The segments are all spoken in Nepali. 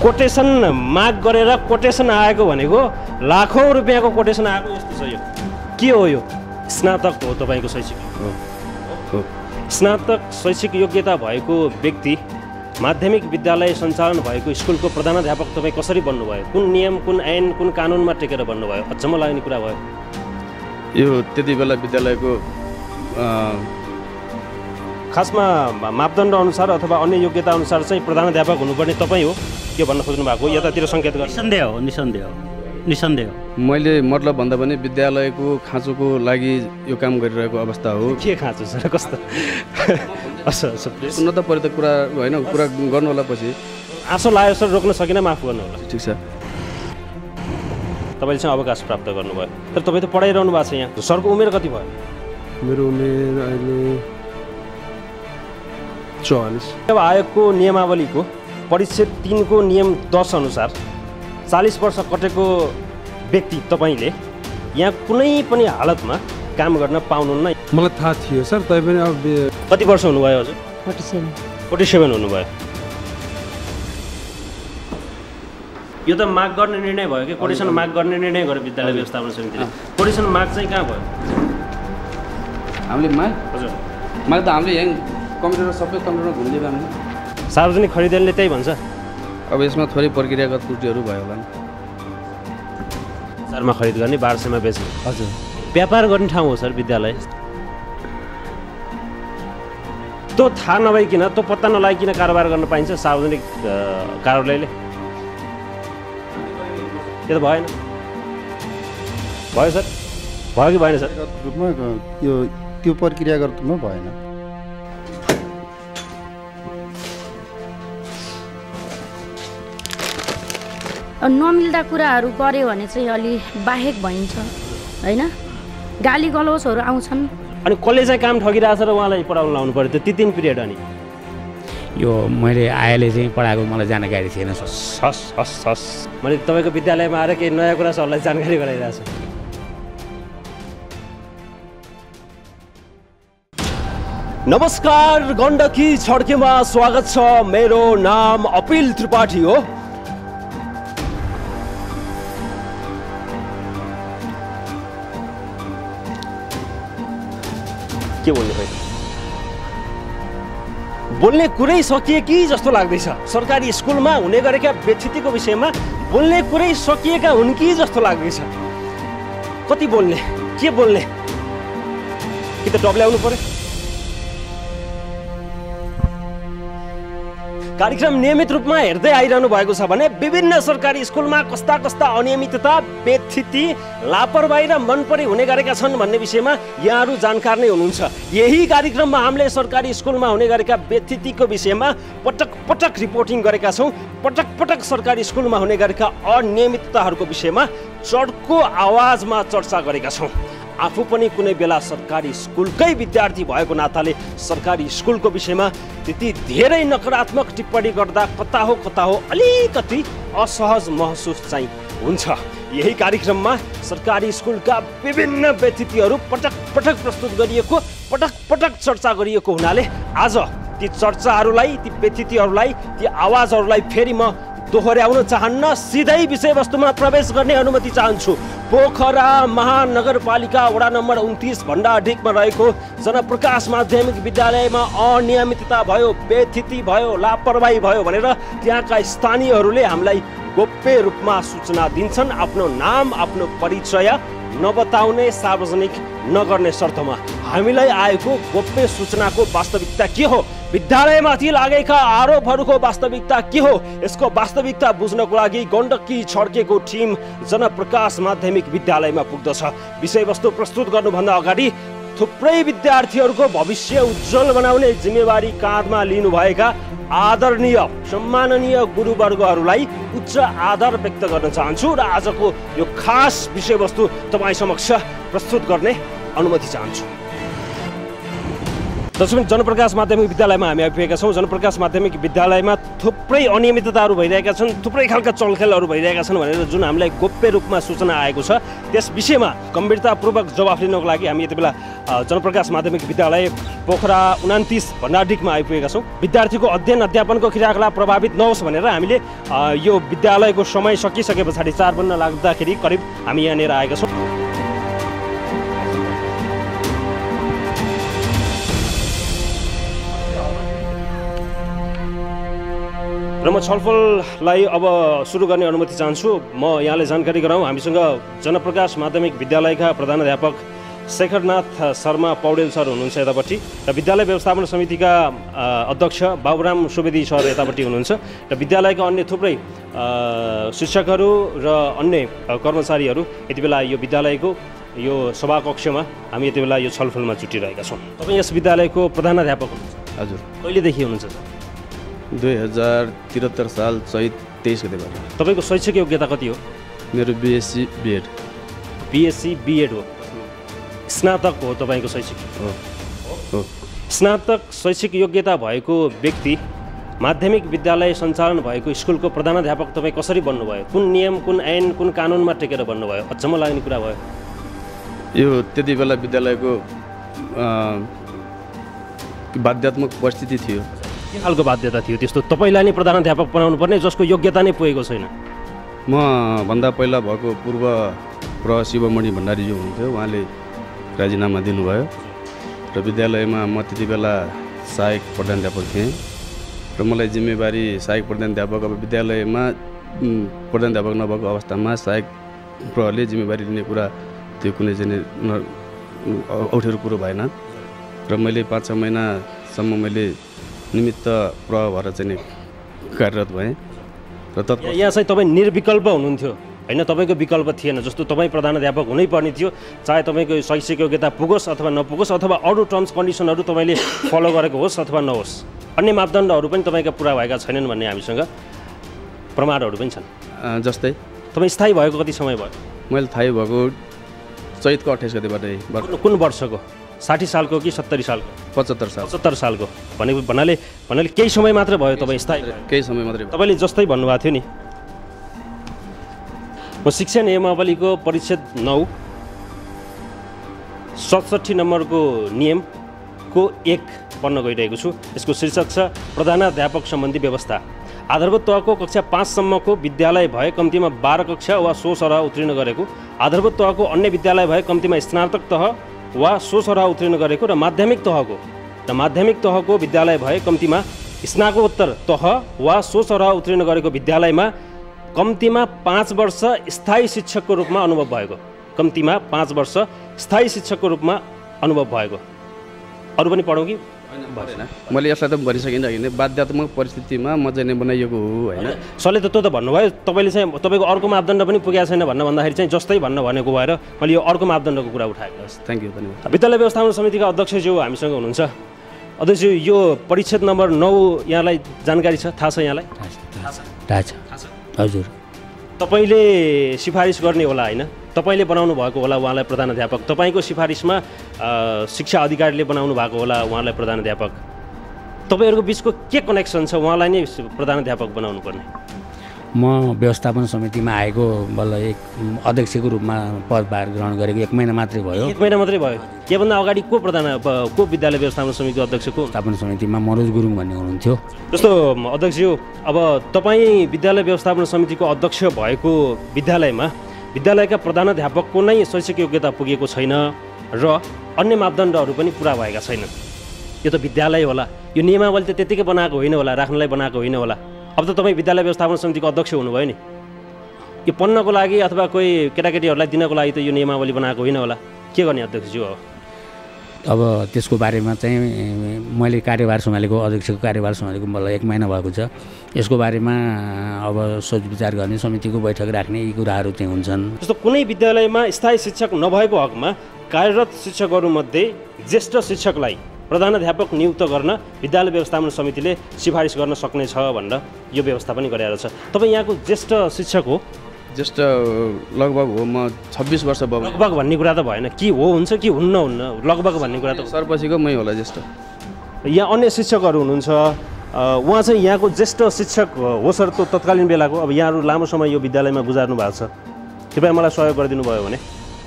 कोटेसन माग गरेर कोटेसन आएको भनेको लाखौं रुपियाँको कोटेसन आएको जस्तो छ। यो के हो? यो स्नातक हो तपाईँको शैक्षिक स्नातक शैक्षिक योग्यता भएको व्यक्ति माध्यमिक विद्यालय सञ्चालन भएको स्कुलको प्रधानाध्यापक तपाईँ कसरी बन्नुभयो? कुन नियम, कुन ऐन, कुन कानुनमा टेकेर बन्नुभयो? अचम्म लाग्ने कुरा भयो। यो त्यति बेला विद्यालयको खासमा मापदण्ड अनुसार अथवा अन्य योग्यता अनुसार चाहिँ प्रधानाध्यापक हुनुपर्ने तपाईँ हो के भन्न खोज्नु भएको? यतातिर सङ्केत गर्नु। निसन्देह मैले मतलब भन्दा पनि विद्यालयको खाँचोको लागि यो काम गरिरहेको अवस्था हो। के खाँचो सर? कस्तो? सुन्न त पऱ्यो त कुरा होइन, कुरा गर्नु होला पछि। आँसो लाग्यो सर, रोक्न सकिन माफ गर्नु होला। ठिक छ। तपाईँले चाहिँ अवकाश प्राप्त गर्नुभयो, तर तपाईँ त पढाइरहनु भएको छ यहाँ। सरको उमेर कति भयो? मेरो उमेर अहिले 44। अब आयोगको नियमावलीको परिच्छेद 3 को नियम 10 अनुसार 40 वर्ष कटेको व्यक्ति तपाईँले यहाँ कुनै पनि हालतमा काम गर्न पाउनुहुन्न। मलाई थाहा थियो सर, तैपनि अब कति वर्ष हुनुभयो हजुर? 47 हुनुभयो। यो त माग गर्ने निर्णय भयो कि कोटेसन माग गर्ने निर्णय गर्यो विद्यालय व्यवस्थापन समितिले? कोटेसन माग चाहिँ कहाँ भयो? हामीले माग हजुर त हामीले यहाँ कम्प्युटर सबै कम्प्युटरमा घुमिदिएको हामीले। सार्वजनिक खरिदेलले त्यही भन्छ। अब यसमा थोरै प्रक्रियागत त्रुटिहरू भयो होला। बजारमा खरिद गर्ने, बारसैमा बेच्ने। हजुर। व्यापार गर्ने ठाउँ हो सर विद्यालय। त्यो थाहा नभइकन, त्यो पत्ता नलागिकन कारोबार गर्न पाइन्छ सार्वजनिक कार्यालयले? त्यो त भएन। भयो सर? भयो कि भएन सर? रूपमा त्यो प्रक्रियागत रूपमा भएन। नमिल्दा कुराहरू गर्यो भने चाहिँ अलि बाहेक भइन्छ होइन, गाली गलौजहरू आउँछन्। अनि कसले चाहिँ काम ठगिरहेछ र उहाँलाई पढाउन लाउनु पर्यो त्यो 3 पिरियड? अनि यो मैले आएले चाहिँ पढाएको मलाई जानकारी थिएन। हस् मैले तपाईँको विद्यालयमा आएर केही नयाँ कुरा सरलाई जानकारी गराइरहेको छु। नमस्कार, गण्डकी छड्केमा स्वागत छ। मेरो नाम अपिल त्रिपाठी हो। के बोल्ने भाइ? बोल्ने कुरै सकिए कि जस्तो लाग्दैछ। सरकारी स्कुलमा हुने गरेका व्यथितिको विषयमा बोल्ने कुरै सकिएका हुन् कि जस्तो लाग्दैछ। कति बोल्ने, के बोल्ने, कि त डब्ल्याउनु पर्यो। कार्यक्रम नियमित रूपमा हेर्दै आइरहनु भएको छ भने विभिन्न सरकारी स्कुलमा कस्ता कस्ता अनियमितता, व्यथिति, लापरवाही र मनपरी हुने गरेका छन् भन्ने विषयमा यहाँहरू जानकार नै हुनुहुन्छ। यही कार्यक्रममा हामीले सरकारी स्कुलमा हुने गरेका व्यथितिको विषयमा पटक पटक रिपोर्टिङ गरेका छौँ। पटक पटक सरकारी स्कुलमा हुने गरेका अनियमितताहरूको विषयमा चर्को आवाजमा चर्चा गरेका छौँ। आफू पनि कुनै बेला सरकारी स्कुलकै विद्यार्थी भएको नाताले सरकारी स्कुलको विषयमा त्यति धेरै नकारात्मक टिप्पणी गर्दा कता हो अलिकति असहज महसुस चाहिँ हुन्छ। यही कार्यक्रममा सरकारी स्कुलका विभिन्न व्यथितिहरू पटक पटक प्रस्तुत गरिएको, पटक पटक चर्चा गरिएको हुनाले आज ती चर्चाहरूलाई, ती व्यथितिहरूलाई, ती आवाजहरूलाई फेरि म दोहोर्याउन चाहन्न। सिधै विषयवस्तुमा प्रवेश गर्ने अनुमति चाहन्छु। पोखरा महानगरपालिका वडा नम्बर 29 भण्डाढिकमा रहेको जनप्रकाश माध्यमिक विद्यालयमा अनियमितता भयो, व्यथिति भयो, लापरवाही भयो भनेर त्यहाँका स्थानीयहरूले हामीलाई गोप्य रूपमा सूचना दिन्छन्। आफ्नो नाम, आफ्नो परिचय नबताउने, सार्वजनिक नगर्ने शर्तमा हामीलाई आएको गोप्य सूचनाको वास्तविकता के हो, विद्यालयमाथि लागेका आरोपहरूको वास्तविकता के हो, यसको वास्तविकता बुझ्नको लागि गण्डकी छड्केको टिम जनप्रकाश माध्यमिक विद्यालयमा पुग्दछ। विषयवस्तु प्रस्तुत गर्नुभन्दा अगाडि थुप्रै विद्यार्थीहरूको भविष्य उज्जवल बनाउने जिम्मेवारी काँधमा लिनुभएका आदरणीय सम्माननीय गुरुवर्गहरूलाई उच्च आदर व्यक्त गर्न चाहन्छु र आजको यो खास विषयवस्तु तपाईँ समक्ष प्रस्तुत गर्ने अनुमति चाहन्छु। दर्शक जनप्रकाश माध्यमिक विद्यालयमा हामी आइपुगेका छौँ। जनप्रकाश माध्यमिक विद्यालयमा थुप्रै अनियमितताहरू भइरहेका छन्, थुप्रै खालका चलखेलहरू भइरहेका छन् भनेर जुन हामीलाई गोप्य रूपमा सूचना आएको छ, त्यस विषयमा गम्भीरतापूर्वक जवाफ लिनको लागि हामी यति बेला जनप्रकाश माध्यमिक विद्यालय पोखरा 29 भण्डारडीमा आइपुगेका छौँ। विद्यार्थीको अध्ययन अध्यापनको क्रियाकलाप प्रभावित नहोस् भनेर हामीले यो विद्यालयको समय सकिसके पछाडि 4 बन्न लाग्दाखेरि करिब हामी यहाँनिर आएका छौँ। र म छलफललाई अब सुरु गर्ने अनुमति चाहन्छु। म यहाँलाई जानकारी गराउँ, हामीसँग जनप्रकाश माध्यमिक विद्यालयका प्रधानाध्यापक शेखरनाथ शर्मा पौडेल सर हुनुहुन्छ यतापट्टि, र विद्यालय व्यवस्थापन समितिका अध्यक्ष बाबुराम सुवेदी सर यतापट्टि हुनुहुन्छ, र विद्यालयका अन्य थुप्रै शिक्षकहरू र अन्य कर्मचारीहरू यति बेला यो विद्यालयको यो सभाकक्षमा हामी यति बेला यो छलफलमा जुटिरहेका छौँ। तपाईँ यस विद्यालयको प्रधानाध्यापक हुनुहुन्छ? हजुर। कहिलेदेखि हुनुहुन्छ? 2073 साल चैत 23 गतेबाट। तपाईँको शैक्षिक योग्यता कति हो? मेरो बिएससी बिएड। बिएससी बिएड हो, स्नातक हो तपाईँको शैक्षिक? हो। स्नातक शैक्षिक योग्यता भएको व्यक्ति माध्यमिक विद्यालय सञ्चालन भएको स्कुलको प्रधानाध्यापक तपाईँ कसरी बन्नुभयो? कुन नियम, कुन ऐन, कुन कानुनमा टेकेर बन्नुभयो? अचम्म लाग्ने कुरा भयो। यो त्यति बेला विद्यालयको बाध्यात्मक परिस्थिति थियो। के खालको बाध्यता थियो त्यस्तो तपाईँलाई नै प्रधानाध्यापक बनाउनु पर्ने जसको योग्यता नै पुगेको छैन? म भन्दा पहिला भएको पूर्व प्र शिवमणि भण्डारीज्यू हुनुहुन्थ्यो, उहाँले राजीनामा दिनुभयो र विद्यालयमा म त्यति बेला सहायक प्रधानाध्यापक थिएँ र मलाई जिम्मेवारी सहायक प्रधानाध्यापक, अब विद्यालयमा प्रधानाध्यापक नभएको अवस्थामा सहायक प्रहरीले जिम्मेवारी लिने कुरा त्यो कुनै चाहिँ अप्ठ्यारो कुरो भएन र मैले 5-6 महिनासम्म मैले निमित्त प्रह भएर चाहिँ कार्यरत भएँ र यहाँ चाहिँ तपाईँ निर्विकल्प हुनुहुन्थ्यो होइन? तपाईँको विकल्प थिएन, जस्तो तपाईँ प्रधानाध्यापक हुनै पर्ने थियो, चाहे तपाईँको शैक्षिक योग्यता पुगोस् अथवा नपुगोस्, अथवा अरू टर्म्स कन्डिसनहरू तपाईँले फलो गरेको होस् अथवा नहोस्, अन्य मापदण्डहरू पनि तपाईँका पुरा भएका छैनन् भन्ने हामीसँग प्रमाणहरू पनि छन्। जस्तै तपाईँ स्थायी भएको कति समय भयो? मैले थाहै भएको चैतको 28 गतेबाट। कुन वर्षको? 60 सालको कि 70 सालको? 75 साल। 70 सालको भनेको भन्नाले केही समय मात्र भयो तपाईँ स्थायी? केही समय मात्रै। तपाईँले जस्तै भन्नुभएको थियो नि, म शिक्षा नियमावलीको परिच्छेद 9 67 नम्बरको नियमको 1 पढ्न गइरहेको छु। यसको शीर्षक छ प्रधानाध्यापक सम्बन्धी व्यवस्था। आधारभूत तहको कक्षा 5 सम्मको विद्यालय भए कम्तीमा 12 कक्षा वा सो सरह उत्तीर्ण गरेको, आधारभूत तहको अन्य विद्यालय भए कम्तीमा स्नातक तह वा सो सरह उत्तीर्ण गरेको र माध्यमिक तहको विद्यालय भए कम्तीमा स्नातकोत्तर तह वा सो सरह उत्तीर्ण गरेको विद्यालयमा कम्तीमा 5 वर्ष स्थायी शिक्षकको रूपमा अनुभव भएको, कम्तीमा 5 वर्ष स्थायी शिक्षकको रूपमा अनुभव भएको। अरू पनि पढौँ कि? मैले यसलाई त भनिसकिनँ किन बाध्यात्मक परिस्थितिमा म चाहिँ बनाइएको हो होइन? सरले त त्यो त भन्नुभयो, तपाईँले चाहिँ तपाईँको अर्को मापदण्ड पनि पुगेको छैन भन्दाखेरि चाहिँ जस्तै भन्न भनेको भएर मैले यो अर्को मापदण्डको कुरा उठाएको। थ्याङ्क यू, धन्यवाद। विद्यालय व्यवस्थापन समितिका अध्यक्षज्यू हामीसँग हुनुहुन्छ। अध्यक्षज्यू, यो परिच्छेद नम्बर 9 यहाँलाई जानकारी छ? थाहा छ यहाँलाई? थाहा छ हजुर। तपाईँले सिफारिस गर्ने होला होइन? तपाईँले बनाउनु भएको होला उहाँलाई प्रधानाध्यापक, तपाईँको सिफारिसमा शिक्षा अधिकारीले बनाउनु भएको होला उहाँलाई प्रधानाध्यापक, तपाईँहरूको बिचको के कनेक्सन छ उहाँलाई नै प्रधानाध्यापक बनाउनु पर्ने? म व्यवस्थापन समितिमा आएको बल्ल एक अध्यक्षको रूपमा पदभार ग्रहण गरेको 1 महिना मात्रै भयो। 1 महिना मात्रै भयो? योभन्दा अगाडि को विद्यालय व्यवस्थापन समितिको अध्यक्षको? व्यवस्थापन समितिमा मनोज गुरुङ भन्ने हुनुहुन्थ्यो। जस्तो अध्यक्षज्यू, अब तपाईँ विद्यालय व्यवस्थापन समितिको अध्यक्ष भएको विद्यालयमा विद्यालयका प्रधानाध्यापकको नै शैक्षिक योग्यता पुगेको छैन र अन्य मापदण्डहरू पनि पुरा भएका छैनन्। यो त विद्यालय होला, यो नियमावली त त्यत्तिकै बनाएको होइन होला, राख्नलाई बनाएको होइन होला। अब त तपाईँ विद्यालय व्यवस्थापन समितिको अध्यक्ष हुनुभयो नि, यो पढ्नको लागि अथवा कोही केटाकेटीहरूलाई दिनको लागि त यो नियमावली बनाएको होइन होला, के गर्ने अध्यक्षज्यू? अब त्यसको बारेमा चाहिँ मैले कार्यभार सम्हालेको अध्यक्षको कार्यभार सम्हालेको मलाई 1 महिना भएको छ। यसको बारेमा अब सोच विचार गर्ने, समितिको बैठक राख्ने यी कुराहरू चाहिँ हुन्छन्। जस्तो कुनै विद्यालयमा स्थायी शिक्षक नभएको हकमा कार्यरत शिक्षकहरूमध्ये ज्येष्ठ शिक्षकलाई प्रधानाध्यापक नियुक्त गर्न विद्यालय व्यवस्थापन समितिले सिफारिस गर्न सक्नेछ भनेर यो व्यवस्था पनि गरेर छ। तपाईँ यहाँको ज्येष्ठ शिक्षक हो? ज्येष्ठ लगभग हो, म 26 वर्ष भयो। लगभग भन्ने कुरा त भएन, कि हो हुन्छ कि हुन्न लगभग भन्ने कुरा त सरपछिको मै होला ज्येष्ठ। यहाँ अन्य शिक्षकहरू हुनुहुन्छ, उहाँ चाहिँ यहाँको ज्येष्ठ शिक्षक हो सर त्यो तत्कालीन बेलाको? अब यहाँहरू लामो समय यो विद्यालयमा गुजार्नु भएको छ, कृपया मलाई सहयोग गरिदिनु भयो भने।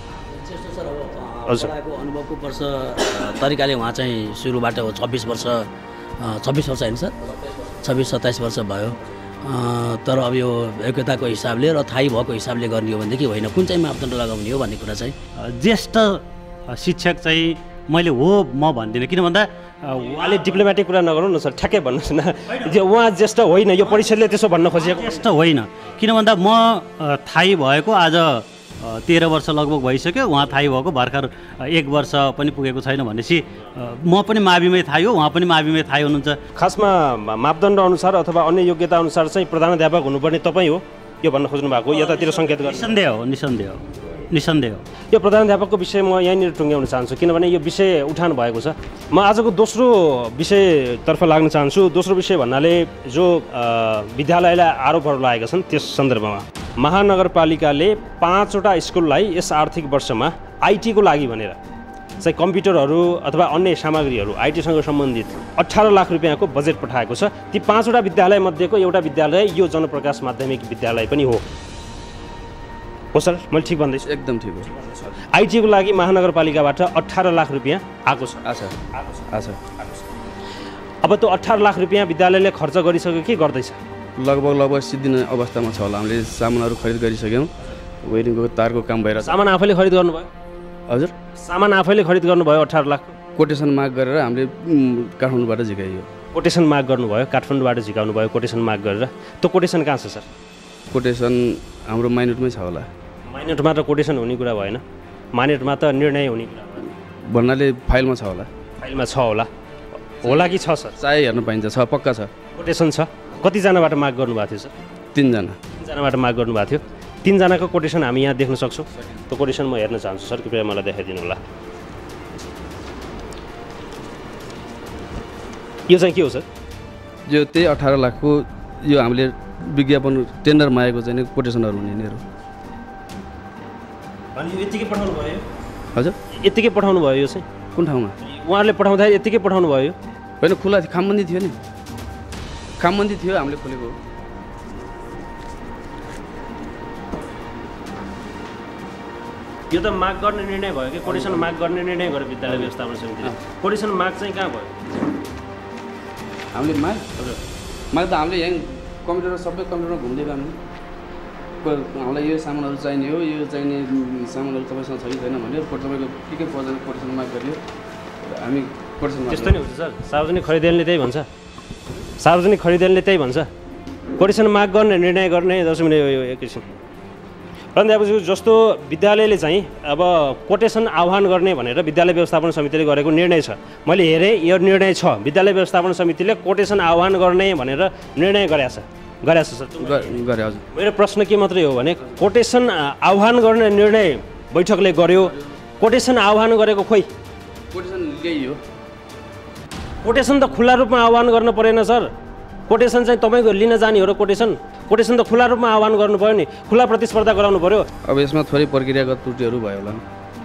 हजुर अनुभवको वर्ष तरिकाले उहाँ चाहिँ सुरुबाट 26 वर्ष होइन सर, 26-27 वर्ष भयो। तर अब यो योग्यताको हिसाबले र थाहै भएको हिसाबले गर्ने हो भनेदेखि होइन, कुन चाहिँ मापदण्ड लगाउने हो भन्ने कुरा चाहिँ ज्येष्ठ शिक्षक चाहिँ मैले हो म भन्दिनँ। किन भन्दा उहाँले डिप्लोमेटिक कुरा नगरौँ न सर, ठ्याक्कै भन्नुहोस् न, उहाँ ज्येष्ठ होइन, यो परिषदले त्यसो भन्न खोजेको ज्येष्ठ होइन। किन भन्दा म थाहै भएको आज 13 वर्ष लगभग भइसक्यो, उहाँ थाहै भएको भर्खर 1 वर्ष पनि पुगेको छैन भनेपछि म पनि माविमै थाहै हो, उहाँ पनि माविमै थाहै हुनुहुन्छ। खासमा मापदण्ड अनुसार अथवा अन्य योग्यता अनुसार चाहिँ प्रधानाध्यापक हुनुपर्ने तपाईँ हो यो भन्न खोज्नु भएको, यतातिर सङ्केत गर्नु? निसन्देह हो। यो प्रधानाध्यापकको विषय म यहीँनिर टुङ्ग्याउन चाहन्छु, किनभने यो विषय उठान भएको छ। म आजको दोस्रो विषयतर्फ लाग्न चाहन्छु। दोस्रो विषय भन्नाले जो विद्यालयलाई आरोपहरू लागेका छन् त्यस सन्दर्भमा महानगरपालिकाले 5वटा स्कुललाई यस आर्थिक वर्षमा आइटीको लागि भनेर चाहिँ कम्प्युटरहरू अथवा अन्य सामग्रीहरू आइटीसँग सम्बन्धित 18 लाख रुपियाँको बजेट पठाएको छ। ती 5वटा विद्यालय मध्येको एउटा विद्यालय यो जनप्रकाश माध्यमिक विद्यालय पनि हो सर? मैले ठिक भन्दैछु? एकदम ठिक हो। आइटीको लागि महानगरपालिकाबाट 18 लाख रुपियाँ आएको छ। अब त्यो 18 लाख रुपियाँ विद्यालयले खर्च गरिसक्यो कि गर्दैछ? लगभग सिद्धिने अवस्थामा छ होला। हामीले सामानहरू खरिद गरिसक्यौँ, वेरिङको तारको काम भएर। सामान आफैले खरिद गर्नुभयो? हजुर, सामान आफैले खरिद गर्नुभयो 18 लाख? कोटेसन माग गरेर हामीले काठमाडौँबाट झिकाइयो। कोटेसन माग गर्नुभयो, काठमाडौँबाट झिकाउनु भयो कोटेसन माग गरेर। त्यो कोटेसन कहाँ छ सर? कोटेसन हाम्रो माइनटमै छ होला। माइनटमा त कोटेसन हुने कुरा भएन, माइनटमा त निर्णय हुने कुरा भन्नाले फाइलमा छ होला। फाइलमा छ होला कि छ सर? चाहे हेर्न पाइन्छ, छ, पक्का छ। कोटेसन छ। कतिजनाबाट माग गर्नुभएको थियो सर? 3 जना। 3 जनाबाट माग गर्नुभएको थियो। 3 जनाको कोटेसन हामी यहाँ देख्न सक्छौँ। त्यो कोटेसन म हेर्न चाहन्छु सर, कृपया मलाई देखाइदिनु होला। यो चाहिँ के हो सर? यो त्यही 18 लाखको यो हामीले विज्ञापन टेन्डर मागेको चाहिँ कोटेसनहरू हुने यिनीहरू। अनि यतिकै पठाउनु भयो? हजुर, यतिकै पठाउनु भयो। यो चाहिँ कुन ठाउँमा? उहाँहरूले पठाउँदा यतिकै पठाउनु भयो? होइन, खुला थियो, खामबन्दी थियो नि, खामबन्दी थियो, हामीले खोलेको। यो त माग गर्ने निर्णय भयो कि कोटेसन माग गर्ने निर्णय गर्यो विद्यालय व्यवस्थापन समितिले? कोटेसन माग चाहिँ कहाँ भयो? हामीले माग त हामीले यहाँ कम्प्युटर सबै कम्प्युटरमा घुम्दै गयौँ। हामीलाई यो सामानहरू चाहिने हो, यो चाहिने सामानहरू तपाईँसँग छ कि छैन भन्यो, तपाईँको के कोटेसन माग गरियो, हामी कोटेसन। त्यस्तो नि हुन्छ सर, सार्वजनिक खरिदेलले त्यही भन्छ, सार्वजनिक खरिदेलले त्यही भन्छ, कोटेसन माग गर्ने निर्णय गर्ने। दर्शक मिनट यो एकैछिन प्रधानाध्यापकज्यू, जस्तो विद्यालयले चाहिँ अब कोटेसन आह्वान गर्ने भनेर विद्यालय व्यवस्थापन समितिले गरेको निर्णय छ, मैले हेरेँ यो निर्णय छ। विद्यालय व्यवस्थापन समितिले कोटेसन आह्वान गर्ने भनेर निर्णय गरेछ सर? गरे। हजुर, मेरो प्रश्न के मात्रै हो भने कोटेसन आह्वान गर्ने निर्णय बैठकले गर्यो, कोटेसन आह्वान गरेको खोइ? कोटेसन ल्याइयो। कोटेसन त खुल्ला रूपमा आह्वान गर्न परेन सर? कोटेसन चाहिँ तपाईँको लिन जाने हो र कोटेसन त खुल्ला रूपमा आह्वान गर्नु पऱ्यो नि, खुल्ला प्रतिस्पर्धा गराउनु पऱ्यो। अब यसमा थोरै प्रक्रियागत त्रुटिहरू भयो होला।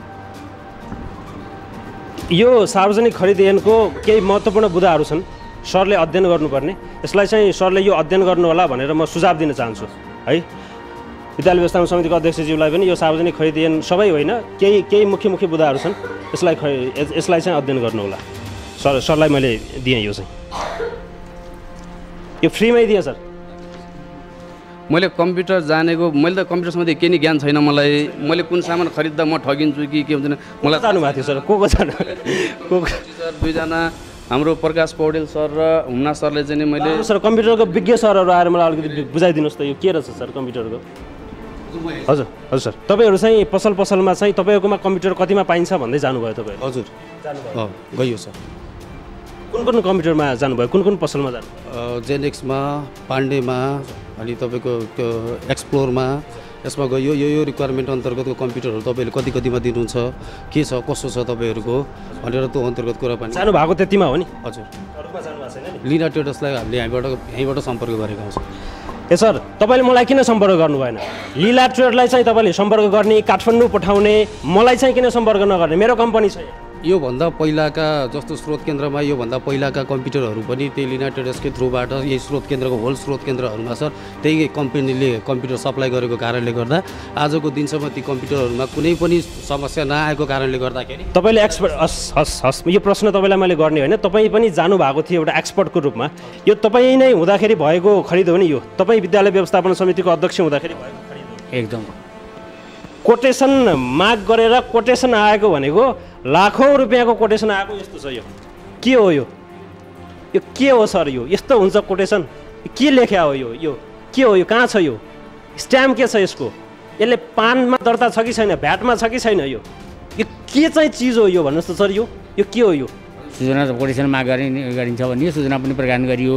यो सार्वजनिक खरिद ऐनको केही महत्त्वपूर्ण बुँदाहरू छन्, सरले अध्ययन गर्नुपर्ने। यसलाई चाहिँ सरले यो अध्ययन गर्नु होला भनेर म सुझाव दिन चाहन्छु है। विद्यालय व्यवस्थापन समितिको अध्यक्षज्यूलाई पनि यो सार्वजनिक खरिद ऐन सबै होइन, केही मुख्य बुँदाहरू छन्, यसलाई चाहिँ अध्ययन गर्नु होला। सरलाई मैले दिएँ, यो चाहिँ यो फ्रीमै दिएँ सर। मैले कम्प्युटर जानेको, मैले त कम्प्युटर सम्बन्धी केही नै ज्ञान छैन मलाई। मैले कुन सामान खरिद्दा म ठगिन्छु कि के हुँदैन मलाई जानुभएको थियो सर? को जानु? सर 2 जना, हाम्रो प्रकाश पौडेल सर र हुम्ना सरले चाहिँ मैले। सर कम्प्युटरको विज्ञ सरहरू आएर मलाई अलिकति बुझाइदिनुहोस् त, यो के रहेछ सर कम्प्युटरको? हजुर सर, तपाईँहरू चाहिँ पसलमा चाहिँ तपाईँहरूकोमा कम्प्युटर कतिमा पाइन्छ भन्दै जानुभयो तपाईँहरू? हजुर, गयो सर। कुन कम्प्युटरमा जानुभयो, कुन पसलमा जानु? जेनेक्समा, पाण्डेमा, अनि तपाईँको त्यो एक्सप्लोरमा, यसमा गयो। यो रिक्वायरमेन्ट अन्तर्गतको कम्प्युटरहरू तपाईँले कतिमा दिनुहुन्छ, के छ कसो छ तपाईँहरूको भनेर त्यो अन्तर्गत कुरा पनि जानुभएको त्यतिमा हो नि? हजुर, लिना ट्रेडर्सलाई हामीले यहीँबाट सम्पर्क गरेका छौँ। ए सर, तपाईँले मलाई किन सम्पर्क गर्नु भएन? लीला ट्रेडलाई चाहिँ तपाईँले सम्पर्क गर्ने, काठमाडौँ पठाउने, मलाई चाहिँ किन सम्पर्क नगर्ने? मेरो कम्पनी छ। योभन्दा पहिलाका जस्तो स्रोत केन्द्रमा योभन्दा पहिलाका कम्प्युटरहरू पनि त्यही लिना ट्रेडर्सकै थ्रुबाट यही स्रोत केन्द्रको होल स्रोत केन्द्रहरूमा सर त्यही कम्पनीले कम्प्युटर सप्लाई गरेको कारणले गर्दा आजको दिनसम्म ती कम्प्युटरहरूमा कुनै पनि समस्या नआएको कारणले गर्दाखेरि तपाईँले एक्सपर्ट हस् यो प्रश्न तपाईँलाई मैले गर्ने होइन, तपाईँ पनि जानुभएको थियो एउटा एक्सपर्टको रूपमा। यो तपाईँ नै हुँदाखेरि भएको खरिद हो नि, यो तपाईँ विद्यालय व्यवस्थापन समितिको अध्यक्ष हुँदाखेरि भएको खरिद हो। एकदम कोटेसन माग गरेर कोटेसन आएको भनेको लाखौँ रुपियाँको कोटेसन आएको यस्तो छ। यो के हो? यो के हो सर? यो यस्तो हुन्छ कोटेसन? के लेख्या हो? यो के हो? यो कहाँ छ? यो स्ट्याम्प के छ यसको? यसले पानमा दर्ता छ कि छैन? भ्याटमा छ कि छैन? यो के चाहिँ चिज हो यो भन्नुहोस् त सर? यो के हो? यो सूचना कोटेसन माग गरिन्छ भने यो सूचना पनि प्रदान गरियो।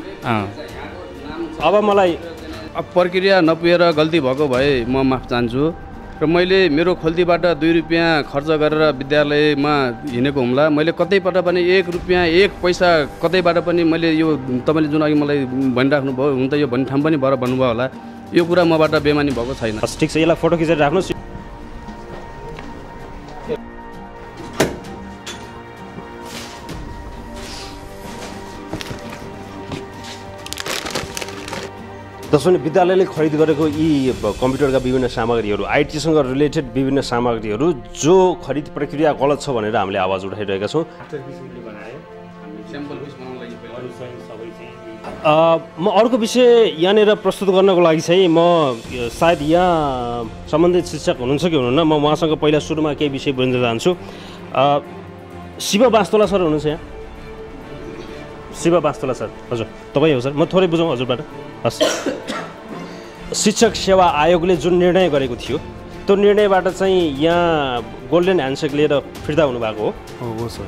अब मलाई प्रक्रिया नपुगेर गल्ती भएको भए म माफ चाहन्छु र मैले मेरो खोल्तीबाट 2 रुपियाँ खर्च गरेर विद्यालयमा हिँडेको हुम्ला मैले कतैबाट पनि 1 रुपियाँ 1 पैसा कतैबाट पनि मैले यो तपाईँले जुन अघि मलाई भनिराख्नु भयो हुन त यो भन्ने ठाउँ पनि भएर भन्नुभयो होला, यो कुरा मबाट बेमानी भएको छैन। ठिक छ, यसलाई फोटो खिचेर राख्नुहोस्। जसरी विद्यालयले खरिद गरेको यी कम्प्युटरका विभिन्न सामग्रीहरू, आइटीसँग रिलेटेड विभिन्न सामग्रीहरू जो खरिद प्रक्रिया गलत छ भनेर हामीले आवाज उठाइरहेका छौँ। म अर्को विषय यहाँनिर प्रस्तुत गर्नको लागि चाहिँ म सायद यहाँ सम्बन्धित शिक्षक हुनुहुन्छ कि हुनुहुन्न, म उहाँसँग पहिला सुरुमा केही विषय बुझ्न चाहन्छु। शिव वास्तोला सर हुनुहुन्छ यहाँ? शिव वास्तोला सर, हजुर तपाईँ हो सर? म थोरै बुझौँ हजुरबाट। हस्, शिक्षक सेवा आयोगले जुन निर्णय गरेको थियो त्यो निर्णयबाट चाहिँ यहाँ गोल्डन ह्यान्डसेक लिएर फिर्ता हुनुभएको हो? हो सर,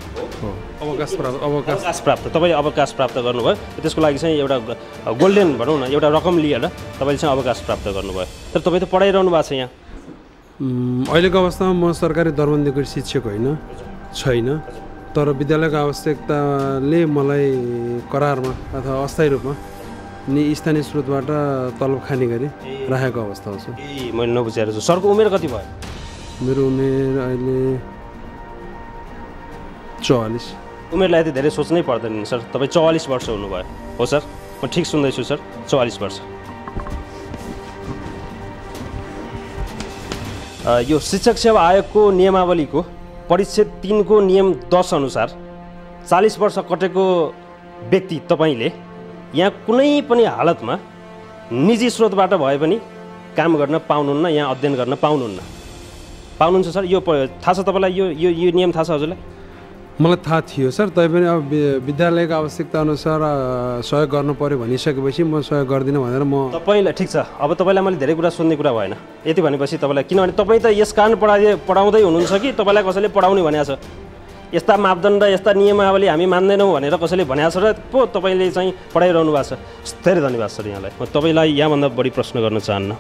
अवकाश प्राप्त, तपाईँले अवकाश प्राप्त गर्नुभयो, त्यसको लागि चाहिँ एउटा गोल्डन भनौँ न एउटा रकम लिएर तपाईँले चाहिँ अवकाश प्राप्त गर्नुभयो। तर तपाईँ त पढाइरहनु भएको छ यहाँ? अहिलेको अवस्थामा म सरकारी दरबन्दीको शिक्षक छैन, तर विद्यालयको आवश्यकताले मलाई करारमा अथवा अस्थायी रूपमा स्थानीय स्रोतबाट तलब खाने गरी राखेको अवस्था हो सर। मैले नबुझेर छु। सरको उमेर कति भयो? मेरो उमेर अहिले 44। उमेरलाई त धेरै सोच्नै पर्दैन सर, तपाईँ 44 वर्ष हुनुभयो हो सर? म ठिक सुन्दैछु सर? 44 वर्ष। यो शिक्षक सेवा आयोगको नियमावलीको परिच्छेद 3 को नियम 10 अनुसार 40 वर्ष कटेको व्यक्ति तपाईँले यहाँ कुनै पनि हालतमा निजी स्रोतबाट भए पनि काम गर्न पाउनुहुन्न, यहाँ अध्ययन गर्न पाउनुहुन्छ सर? यो थाहा छ तपाईँलाई? यो नियम थाहा छ हजुरलाई? मलाई थाहा थियो सर, तैपनि अब विद्यालयको आवश्यकता अनुसार सहयोग गर्नु पर्यो भनिसकेपछि म सहयोग गर्दिनँ भनेर म तपाईँलाई ठिक छ। अब तपाईँलाई मैले धेरै कुरा सुन्ने कुरा भएन यति भनेपछि तपाईँलाई, किनभने तपाईँ त यस कारण पढाउँदै हुनुहुन्छ कि तपाईँलाई कसैले पढाउने भनेको छ? यस्ता मापदण्ड यस्ता नियमावली हामी मान्दैनौँ भनेर कसैले भनेको छ र पो तपाईँले चाहिँ पढाइरहनु भएको छ। धेरै धन्यवाद सर यहाँलाई। म तपाईँलाई यहाँभन्दा बढी प्रश्न गर्न चाहन्न।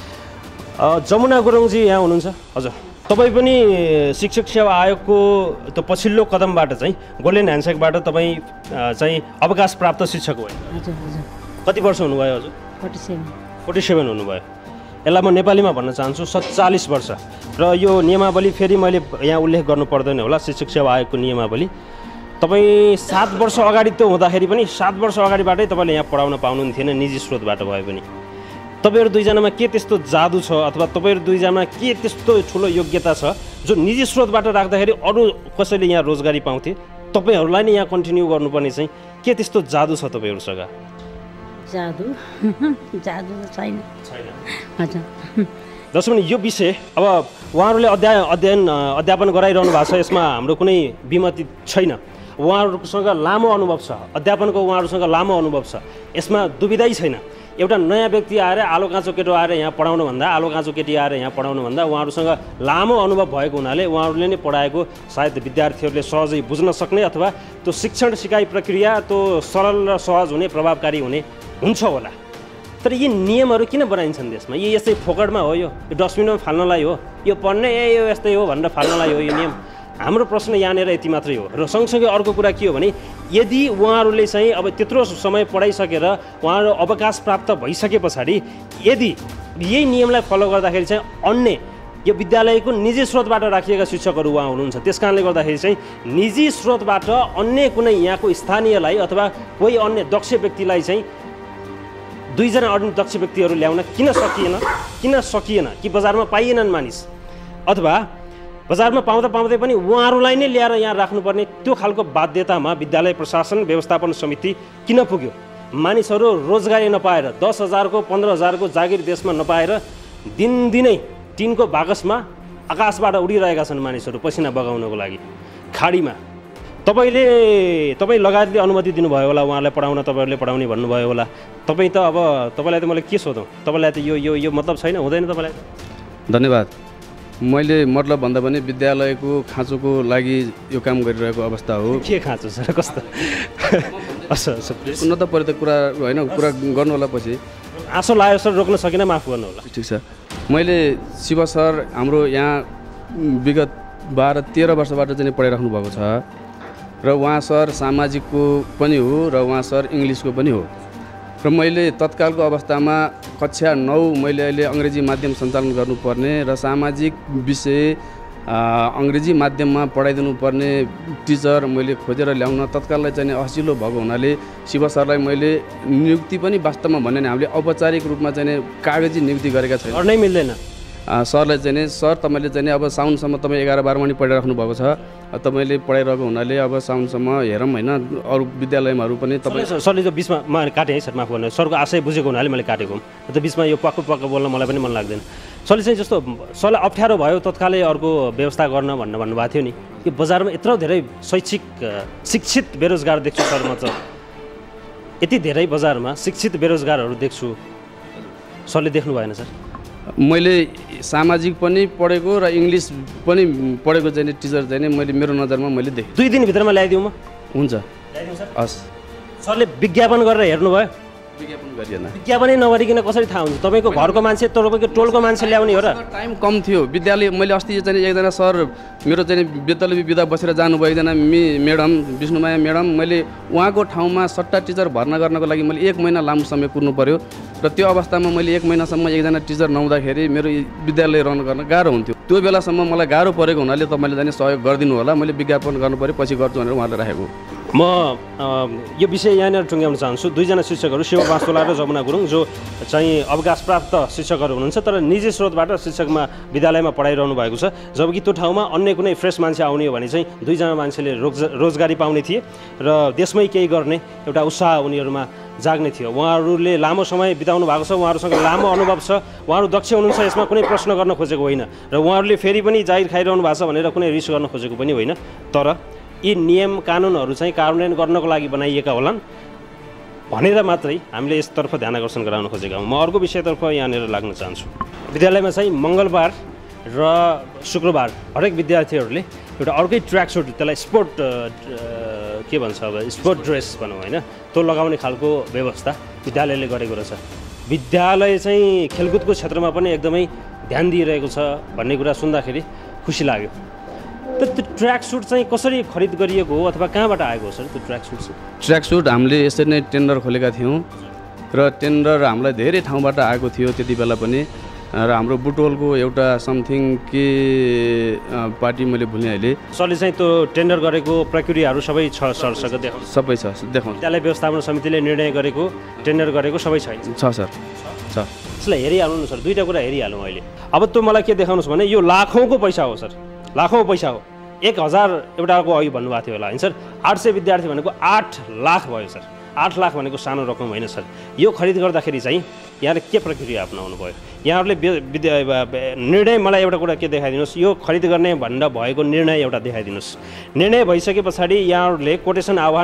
जमुना गुरुङजी यहाँ हुनुहुन्छ? हजुर, तपाईँ पनि शिक्षक सेवा आयोगको त्यो पछिल्लो कदमबाट चाहिँ गोल्डन ह्यान्डसेकबाट तपाईँ चाहिँ अवकाश प्राप्त शिक्षक हो? हजुर हजुर। कति वर्ष हुनुभयो हजुर? 47 हुनुभयो। यसलाई म नेपालीमा भन्न चाहन्छु 47 वर्ष। र यो नियमावली फेरि मैले यहाँ उल्लेख गर्नु पर्दैन होला, शिक्षक सेवा आयोगको नियमावली तपाईँ 7 वर्ष अगाडि त हुँदाखेरि पनि 7 वर्ष अगाडिबाटै तपाईँले यहाँ पढाउन पाउनुहुन्थेन निजी स्रोतबाट भए पनि। तपाईँहरू दुईजनामा के त्यस्तो जादु छ अथवा तपाईँहरू दुईजनामा के त्यस्तो ठुलो योग्यता छ जो निजी स्रोतबाट राख्दाखेरि अरू कसैले यहाँ रोजगारी पाउँथे, तपाईँहरूलाई नै यहाँ कन्टिन्यू गर्नुपर्ने चाहिँ के त्यस्तो जादु छ तपाईँहरूसँग? जादु छैन। हजुर। जसो पनि यो विषय अब उहाँहरूले अध्यापन गराइरहनु भएको छ, यसमा हाम्रो कुनै विमति छैन। उहाँहरूसँग लामो अनुभव छ, अध्यापनको उहाँहरूसँग लामो अनुभव छ, यसमा दुविधै छैन। एउटा नयाँ व्यक्ति आएर आलो काँचो केटो आएर यहाँ पढाउनुभन्दा आलो काँचो केटी आएर यहाँ पढाउनुभन्दा उहाँहरूसँग लामो अनुभव भएको हुनाले उहाँहरूले नै पढाएको सायद विद्यार्थीहरूले सहजै बुझ्न सक्ने अथवा त्यो शिक्षण सिकाइ प्रक्रिया त्यो सरल र सहज हुने प्रभावकारी हुने हुन्छ होला। तर यी नियमहरू किन बनाइन्छन् देशमा? यो यस्तै फोकटमा हो? यो डस्टबिनमा फाल्नलाई हो? यो पढ्ने यो यस्तै हो भनेर फाल्नलाई हो यो नियम? हाम्रो प्रश्न यहाँनिर यति मात्रै हो। र सँगसँगै अर्को कुरा के हो भने यदि उहाँहरूले चाहिँ अब त्यत्रो समय पढाइसकेर उहाँहरू अवकाश प्राप्त भइसके पछाडि यदि यही नियमलाई फलो गर्दाखेरि चाहिँ अन्य यो विद्यालयको निजी स्रोतबाट राखिएका शिक्षकहरू उहाँ हुनुहुन्छ। त्यस कारणले गर्दाखेरि चाहिँ निजी स्रोतबाट अन्य कुनै यहाँको स्थानीयलाई अथवा कोही अन्य दक्ष व्यक्तिलाई चाहिँ 2 जना अन्य दक्ष व्यक्तिहरू ल्याउन किन सकिएन कि बजारमा पाइएनन् मानिस, अथवा बजारमा पाउँदै पनि उहाँहरूलाई नै ल्याएर यहाँ राख्नुपर्ने त्यो खालको बाध्यतामा विद्यालय प्रशासन व्यवस्थापन समिति किन पुग्यो? मानिसहरू रोजगारी नपाएर 10,000 को 15,000 को जागिर देशमा नपाएर दिनदिनै टिनको बाकसमा आकाशबाट उडिरहेका छन् मानिसहरू पसिना बगाउनको लागि खाडीमा। तपाईँ लगायतले अनुमति दिनुभयो होला उहाँलाई पढाउन, तपाईँहरूले पढाउने भन्नुभयो होला। तपाईँ त अब तपाईँलाई त मैले के सोधौँ? तपाईँलाई त यो मतलब छैन, हुँदैन तपाईँलाई? धन्यवाद। मैले मतलब भन्दा पनि विद्यालयको खाँचोको लागि यो काम गरिरहेको अवस्था हो। के खाँचो सर, कस्तो? सुन्न त पऱ्यो त कुरा होइन, कुरा गर्नु होला पछि। आँसु लाग्यो सर, रोक्न सकिनँ, माफ गर्नु होला। ठिक छ। मैले शिव सर हाम्रो यहाँ विगत 12-13 वर्षबाट चाहिँ पढाइराख्नु भएको छ र उहाँ सर सामाजिकको पनि हो र उहाँ सर इङ्ग्लिसको पनि हो र मैले तत्कालको अवस्थामा कक्षा 9 मैले अहिले अङ्ग्रेजी माध्यम सञ्चालन गर्नुपर्ने र सामाजिक विषय अङ्ग्रेजी माध्यममा पढाइदिनु पर्ने टिचर मैले खोजेर ल्याउन तत्काललाई चाहिँ असिलो भएको हुनाले शिव सरलाई मैले नियुक्ति पनि वास्तवमा भन्ने हामीले औपचारिक रूपमा चाहिँ कागजी नियुक्ति गरेका छैन। नै मिल्दैन। सरलाई चाहिँ सर तपाईँले चाहिँ अब साउनसम्म तपाईँ 11-12 पनि पढाइराख्नु भएको छ, तपाईँले पढाइरहेको हुनाले अब साउनसम्म हेरौँ होइन, अरू विद्यालयमाहरू पनि तपाईँ। सरले त बिचमा काटेँ है सर, माफ गर्नु। सरको आशय बुझेको हुनाले मैले काटेको हुँ, त बिचमा यो पक्क बोल्न मलाई पनि मन लाग्दैन। सरले चाहिँ जस्तो सरलाई अप्ठ्यारो भयो तत्कालै अर्को व्यवस्था गर्न भन्नुभएको थियो नि, यो बजारमा यत्रो धेरै शिक्षित बेरोजगार देख्छु सर। म चाहिँ यति धेरै बजारमा शिक्षित बेरोजगारहरू देख्छु, सरले देख्नु भएन सर? मैले सामाजिक पनि पढेको र इङ्ग्लिस पनि पढेको चाहिँ टिचर चाहिँ मैले मेरो नजरमा मैले देखेँ। 2 दिनभित्रमा ल्याइदिउँ म? हुन्छ, हस्। सरले विज्ञापन गरेर हेर्नुभयो? विज्ञापन गरिएन। विज्ञापनै नगरिकन कसरी थाहा हुन्छ? तपाईँको घरको मान्छे, तपाईँको टोलको मान्छे ल्याउने हो र? टाइम कम थियो विद्यालय। मैले अस्ति चाहिँ एकजना सर मेरो चाहिँ विद्यालय बिदा बसेर जानुभयो, एकजना म्याडम विष्णुमाया म्याडम, मैले उहाँको ठाउँमा सट्टा टिचर भर्ना गर्नको लागि मैले 1 महिना लामो समय कुर्नु पर्यो र त्यो अवस्थामा मैले 1 महिनासम्म एकजना टिचर नहुँदाखेरि मेरो विद्यालय रन गर्न गाह्रो हुन्थ्यो। त्यो बेलासम्म मलाई गाह्रो परेको हुनाले तपाईँले चाहिँ सहयोग गरिदिनु होला, मैले विज्ञापन गर्नु पऱ्यो, पछि गर्छु भनेर उहाँले राखेको। म यो विषय यहाँनिर टुङ्ग्याउन चाहन्छु। 2 जना शिक्षकहरू शिव बास्तोला र जमुना गुरुङ जो चाहिँ अवकाशप्राप्त शिक्षकहरू हुनुहुन्छ तर निजी स्रोतबाट शिक्षकमा विद्यालयमा पढाइरहनु भएको छ, जबकि त्यो ठाउँमा अन्य कुनै फ्रेस मान्छे आउने हो भने चाहिँ 2 जना मान्छेले रोजगारी पाउने थिए र देशमै केही गर्ने एउटा उत्साह उनीहरूमा जाग्ने थियो। उहाँहरूले लामो समय बिताउनु भएको छ, उहाँहरूसँग लामो अनुभव छ, उहाँहरू दक्ष हुनुहुन्छ, यसमा कुनै प्रश्न गर्न खोजेको होइन र उहाँहरूले फेरि पनि जागिर खाइरहनु भएको छ भनेर कुनै रिस गर्न खोजेको पनि होइन। तर यी नियम कानुनहरू चाहिँ कार्यान्वयन गर्नको लागि बनाइएका होलान् भनेर मात्रै हामीले यसतर्फ ध्यान आकर्षण गराउन खोजेका हौँ। म अर्को विषयतर्फ यहाँनिर लाग्न चाहन्छु। विद्यालयमा चाहिँ मङ्गलबार र शुक्रबार हरेक विद्यार्थीहरूले एउटा अर्कै ट्र्याक सुट, त्यसलाई स्पोर्ट के भन्छ अब स्पोर्ट ड्रेस भनौँ होइन, त्यो लगाउने खालको व्यवस्था विद्यालयले गरेको रहेछ। विद्यालय चाहिँ खेलकुदको क्षेत्रमा पनि एकदमै ध्यान दिइरहेको छ भन्ने कुरा सुन्दाखेरि खुसी लाग्यो। त त्यो ट्र्याक सुट चाहिँ कसरी खरिद गरिएको हो अथवा कहाँबाट आएको हो सर त्यो ट्र्याक सुट? ट्र्याक सुट हामीले यसरी नै टेन्डर खोलेका थियौँ र टेन्डर हामीलाई धेरै ठाउँबाट आएको थियो त्यति बेला पनि, र हाम्रो बुटोलको एउटा समथिङ के पार्टी मैले भुलेँ अहिले। सरले चाहिँ त्यो टेन्डर गरेको प्रक्रियाहरू सबै छ सरसँग देखाउनु? सबै छ, देखाउनु। विद्यालय व्यवस्थापन समितिले निर्णय गरेको टेन्डर गरेको सबै छ सर? छ। यसलाई हेरिहाल्नु न सर, 2टा कुरा हेरिहालौँ अहिले। अब त्यो मलाई के देखाउनुहोस् भने यो लाखौँको पैसा हो सर, लाखौँ पैसा हो। 1000 एउटाको अघि भन्नुभएको थियो होला होइन सर? 800 विद्यार्थी भनेको 8 लाख भयो सर। 8 लाख भनेको सानो रकम होइन सर। यो खरिद गर्दाखेरि चाहिँ यहाँले के प्रक्रिया अपनाउनु भयो? यहाँहरूले निर्णय मलाई एउटा कुरा के देखाइदिनुहोस्, यो खरिद गर्ने भन्दा भएको निर्णय एउटा देखाइदिनुहोस्। निर्णय भइसके पछाडि यहाँहरूले कोटेसन आह्वान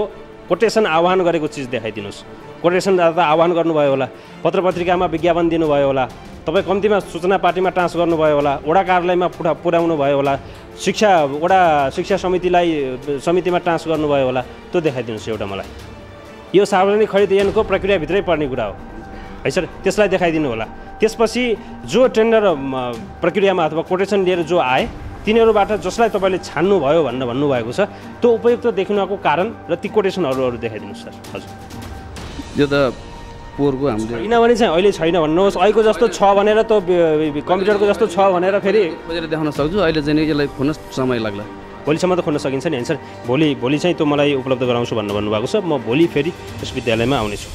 गरेको चिज देखाइदिनुहोस्। कोटेसन आह्वान गर्नुभयो होला, पत्र पत्रिकामा विज्ञापन दिनुभयो होला, तपाईँ कम्तीमा सूचना पार्टीमा ट्रान्स गर्नुभयो होला, वडा कार्यालयमा पुर्याउनु भयो होला, वडा शिक्षा समितिमा ट्रान्स गर्नुभयो होला, त्यो देखाइदिनुहोस् एउटा मलाई। यो सार्वजनिक खरिद ऐनको प्रक्रियाभित्रै पर्ने कुरा हो है सर, त्यसलाई देखाइदिनु होला। त्यसपछि जो टेन्डर प्रक्रियामा अथवा कोटेसन लिएर जो आए तिनीहरूबाट जसलाई तपाईँले छान्नुभयो भनेर भन्नुभएको छ त्यो उपयुक्त देखिनुको कारण र ती कोटेसनहरू देखाइदिनुहोस् सर। हजुर, यो त पोहोरको हामीले छैन भने चाहिँ अहिले छैन भन्नुहोस्, अहिलेको जस्तो छ भनेर त कम्प्युटरको जस्तो छ भनेर फेरि खोजेर देखाउन सक्छु। अहिले चाहिँ यसलाई खोज्न समय लाग्ला। भोलिसम्म त खोज्न सकिन्छ नि होइन सर? भोलि चाहिँ त्यो मलाई उपलब्ध गराउँछु भन्नुभएको छ। म भोलि फेरि यस विद्यालयमा आउनेछु।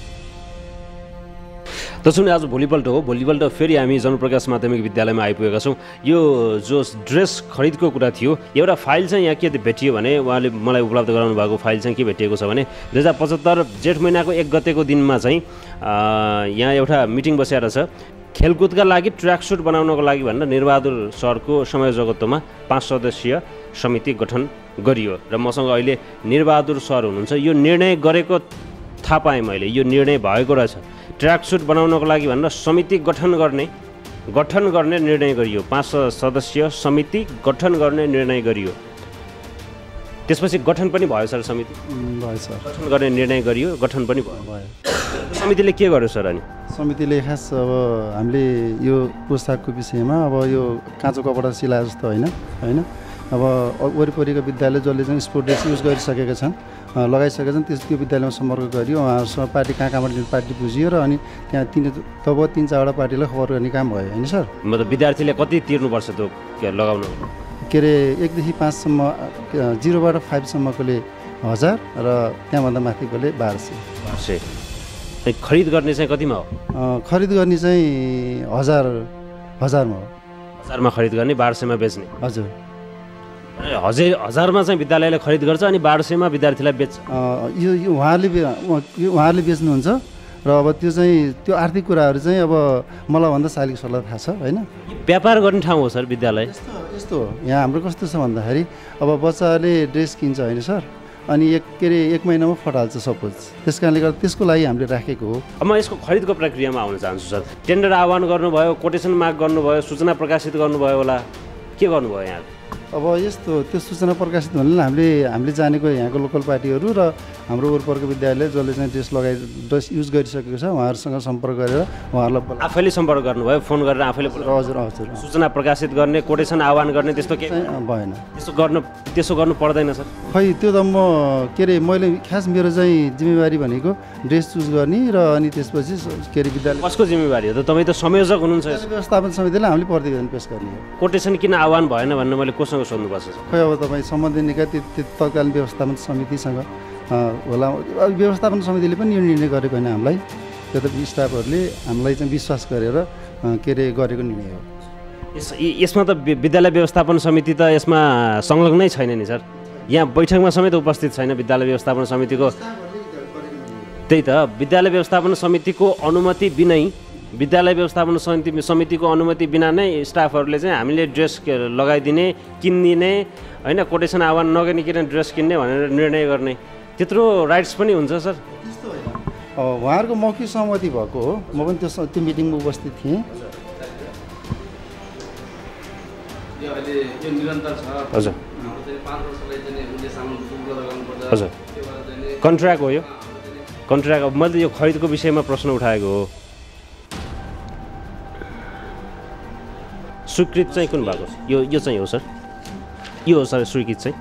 त सुन, आज भोलिपल्ट हो। भोलिपल्ट फेरि हामी जनप्रकाश माध्यमिक विद्यालयमा आइपुगेका छौँ। यो जो ड्रेस खरिदको कुरा थियो, एउटा फाइल चाहिँ यहाँ के भेटियो भने उहाँले मलाई उपलब्ध गराउनु भएको फाइल चाहिँ के भेटिएको छ भने 2075 जेठ महिनाको 1 गतेको दिनमा चाहिँ यहाँ एउटा मिटिङ बसेर छ। खेलकुदका लागि ट्र्याक सुट बनाउनको लागि भनेर निरबहादुर सरको संयोजकत्वमा 5 सदस्यीय समिति गठन गरियो र मसँग अहिले निरबहादुर सर हुनुहुन्छ। यो निर्णय गरेको थाहा पाएँ मैले, यो निर्णय भएको रहेछ। ट्र्याक सुट बनाउनको लागि भनेर समिति गठन गर्ने निर्णय गरियो। 5 सदस्यीय समिति गठन गर्ने निर्णय गरियो। त्यसपछि गठन पनि भयो सर समिति? भयो सर। गठन गर्ने निर्णय गरियो, गठन पनि भयो। समितिले के गर्यो सर? अनि समितिले खास अब हामीले यो पोसाकको विषयमा अब यो काँचो कपडा सिलाए जस्तो होइन अब वरिपरिको विद्यालय जसले चाहिँ स्पोर्ट ड्रेस युज गरिसकेका छन्, लगाइसकेका छन्, त्यो विद्यालयमा सम्पर्क गरियो। उहाँहरूसँग पार्टी कहाँबाट पार्टी बुझियो र अनि त्यहाँ 3-4वटा पार्टीलाई खबर गर्ने काम भयो होइन सर? मतलब विद्यार्थीले कति तिर्नुपर्छ त्यो लगाउनु? के अरे 1 देखि 5 सम्म, 0बाट 5 सम्मकोले 1000 र त्यहाँभन्दा माथिकोले 1200। खरिद गर्ने चाहिँ कतिमा हो? खरिद गर्ने चाहिँ 1000मा हो। 1000मा खरिद गर्ने, 1200मा बेच्ने? हजुर। 1000मा चाहिँ विद्यालयले खरिद गर्छ अनि 1200मा विद्यार्थीलाई बेच्छ? यो उहाँहरूले बेच्नुहुन्छ र अब त्यो चाहिँ त्यो आर्थिक कुराहरू चाहिँ अब मलाई भन्दा सालिक सरलाई थाहा छ होइन? व्यापार गर्ने ठाउँ हो सर विद्यालय? यस्तो हो। यहाँ हाम्रो कस्तो छ भन्दाखेरि अब बच्चाले ड्रेस किन्छ होइन सर, अनि 1 महिनामा फटाल्छ सपोज। त्यस कारणले गर्दा त्यसको लागि हामीले राखेको हो। अब म यसको खरिदको प्रक्रियामा आउन चाहन्छु सर। टेन्डर आह्वान गर्नुभयो, कोटेसन माग गर्नुभयो, सूचना प्रकाशित गर्नुभयो होला, के गर्नुभयो यहाँ? अब यस्तो त्यो सूचना प्रकाशित हुनाले हामीले जानेको यहाँको लोकल पार्टीहरू र हाम्रो वरपरको विद्यालय जसले चाहिँ ड्रेस युज गरिसकेको छ उहाँहरूसँग सम्पर्क गरेर उहाँहरूलाई आफैले सम्पर्क गर्नुभयो? फोन गरेर आफैले? हजुर। सूचना प्रकाशित गर्ने, कोटेसन आह्वान गर्ने त्यस्तो के भएन? त्यसो गर्नु पर्दैन सर? खै त्यो त म के अरे मैले खास मेरो चाहिँ जिम्मेवारी भनेको ड्रेस चुज गर्ने र अनि त्यसपछि के अरे विद्यालय। कसको जिम्मेवारी हो त? तपाईँ त संयोजक हुनुहुन्छ। व्यवस्थापन समितिले हामीले प्रतिवेदन पेश गर्ने हो। कोटेसन किन आह्वान भएन भन्ने मैले कोसँग सोध्नुपर्छ? खै अब तपाईँ सम्बन्धित निकाय तत्कालीन व्यवस्थापन समितिसँग होला। व्यवस्थापन समितिले पनि यो निर्णय गरेको होइन हामीलाई, त्यो त स्टाफहरूले हामीलाई चाहिँ विश्वास गरेर के अरे गरेको निर्णय हो। यसमा त विद्यालय व्यवस्थापन समिति त यसमा संलग्नै छैन नि सर। यहाँ बैठकमा समेत उपस्थित छैन विद्यालय व्यवस्थापन समितिको। त्यही त, विद्यालय व्यवस्थापन समितिको अनुमति बिनै, विद्यालय व्यवस्थापन समितिको अनुमति बिना नै स्टाफहरूले चाहिँ हामीले ड्रेस लगाइदिने, किनिदिने होइन, कोटेसन आह्वान नगरिकन ड्रेस किन्ने भनेर निर्णय गर्ने त्यत्रो राइट्स पनि हुन्छ सर? उहाँहरूको मौखिक सहमति भएको हो। म पनि त्यो मिटिङमा उपस्थित थिएँ। हजुर हजुर, कन्ट्र्याक्ट हो यो? कन्ट्र्याक्ट? मैले यो खरिदको विषयमा प्रश्न उठाएको हो। स्वीकृत चाहिँ कुन भएको? यो चाहिँ हो सर? यो हो सर स्वीकृत चाहिँ?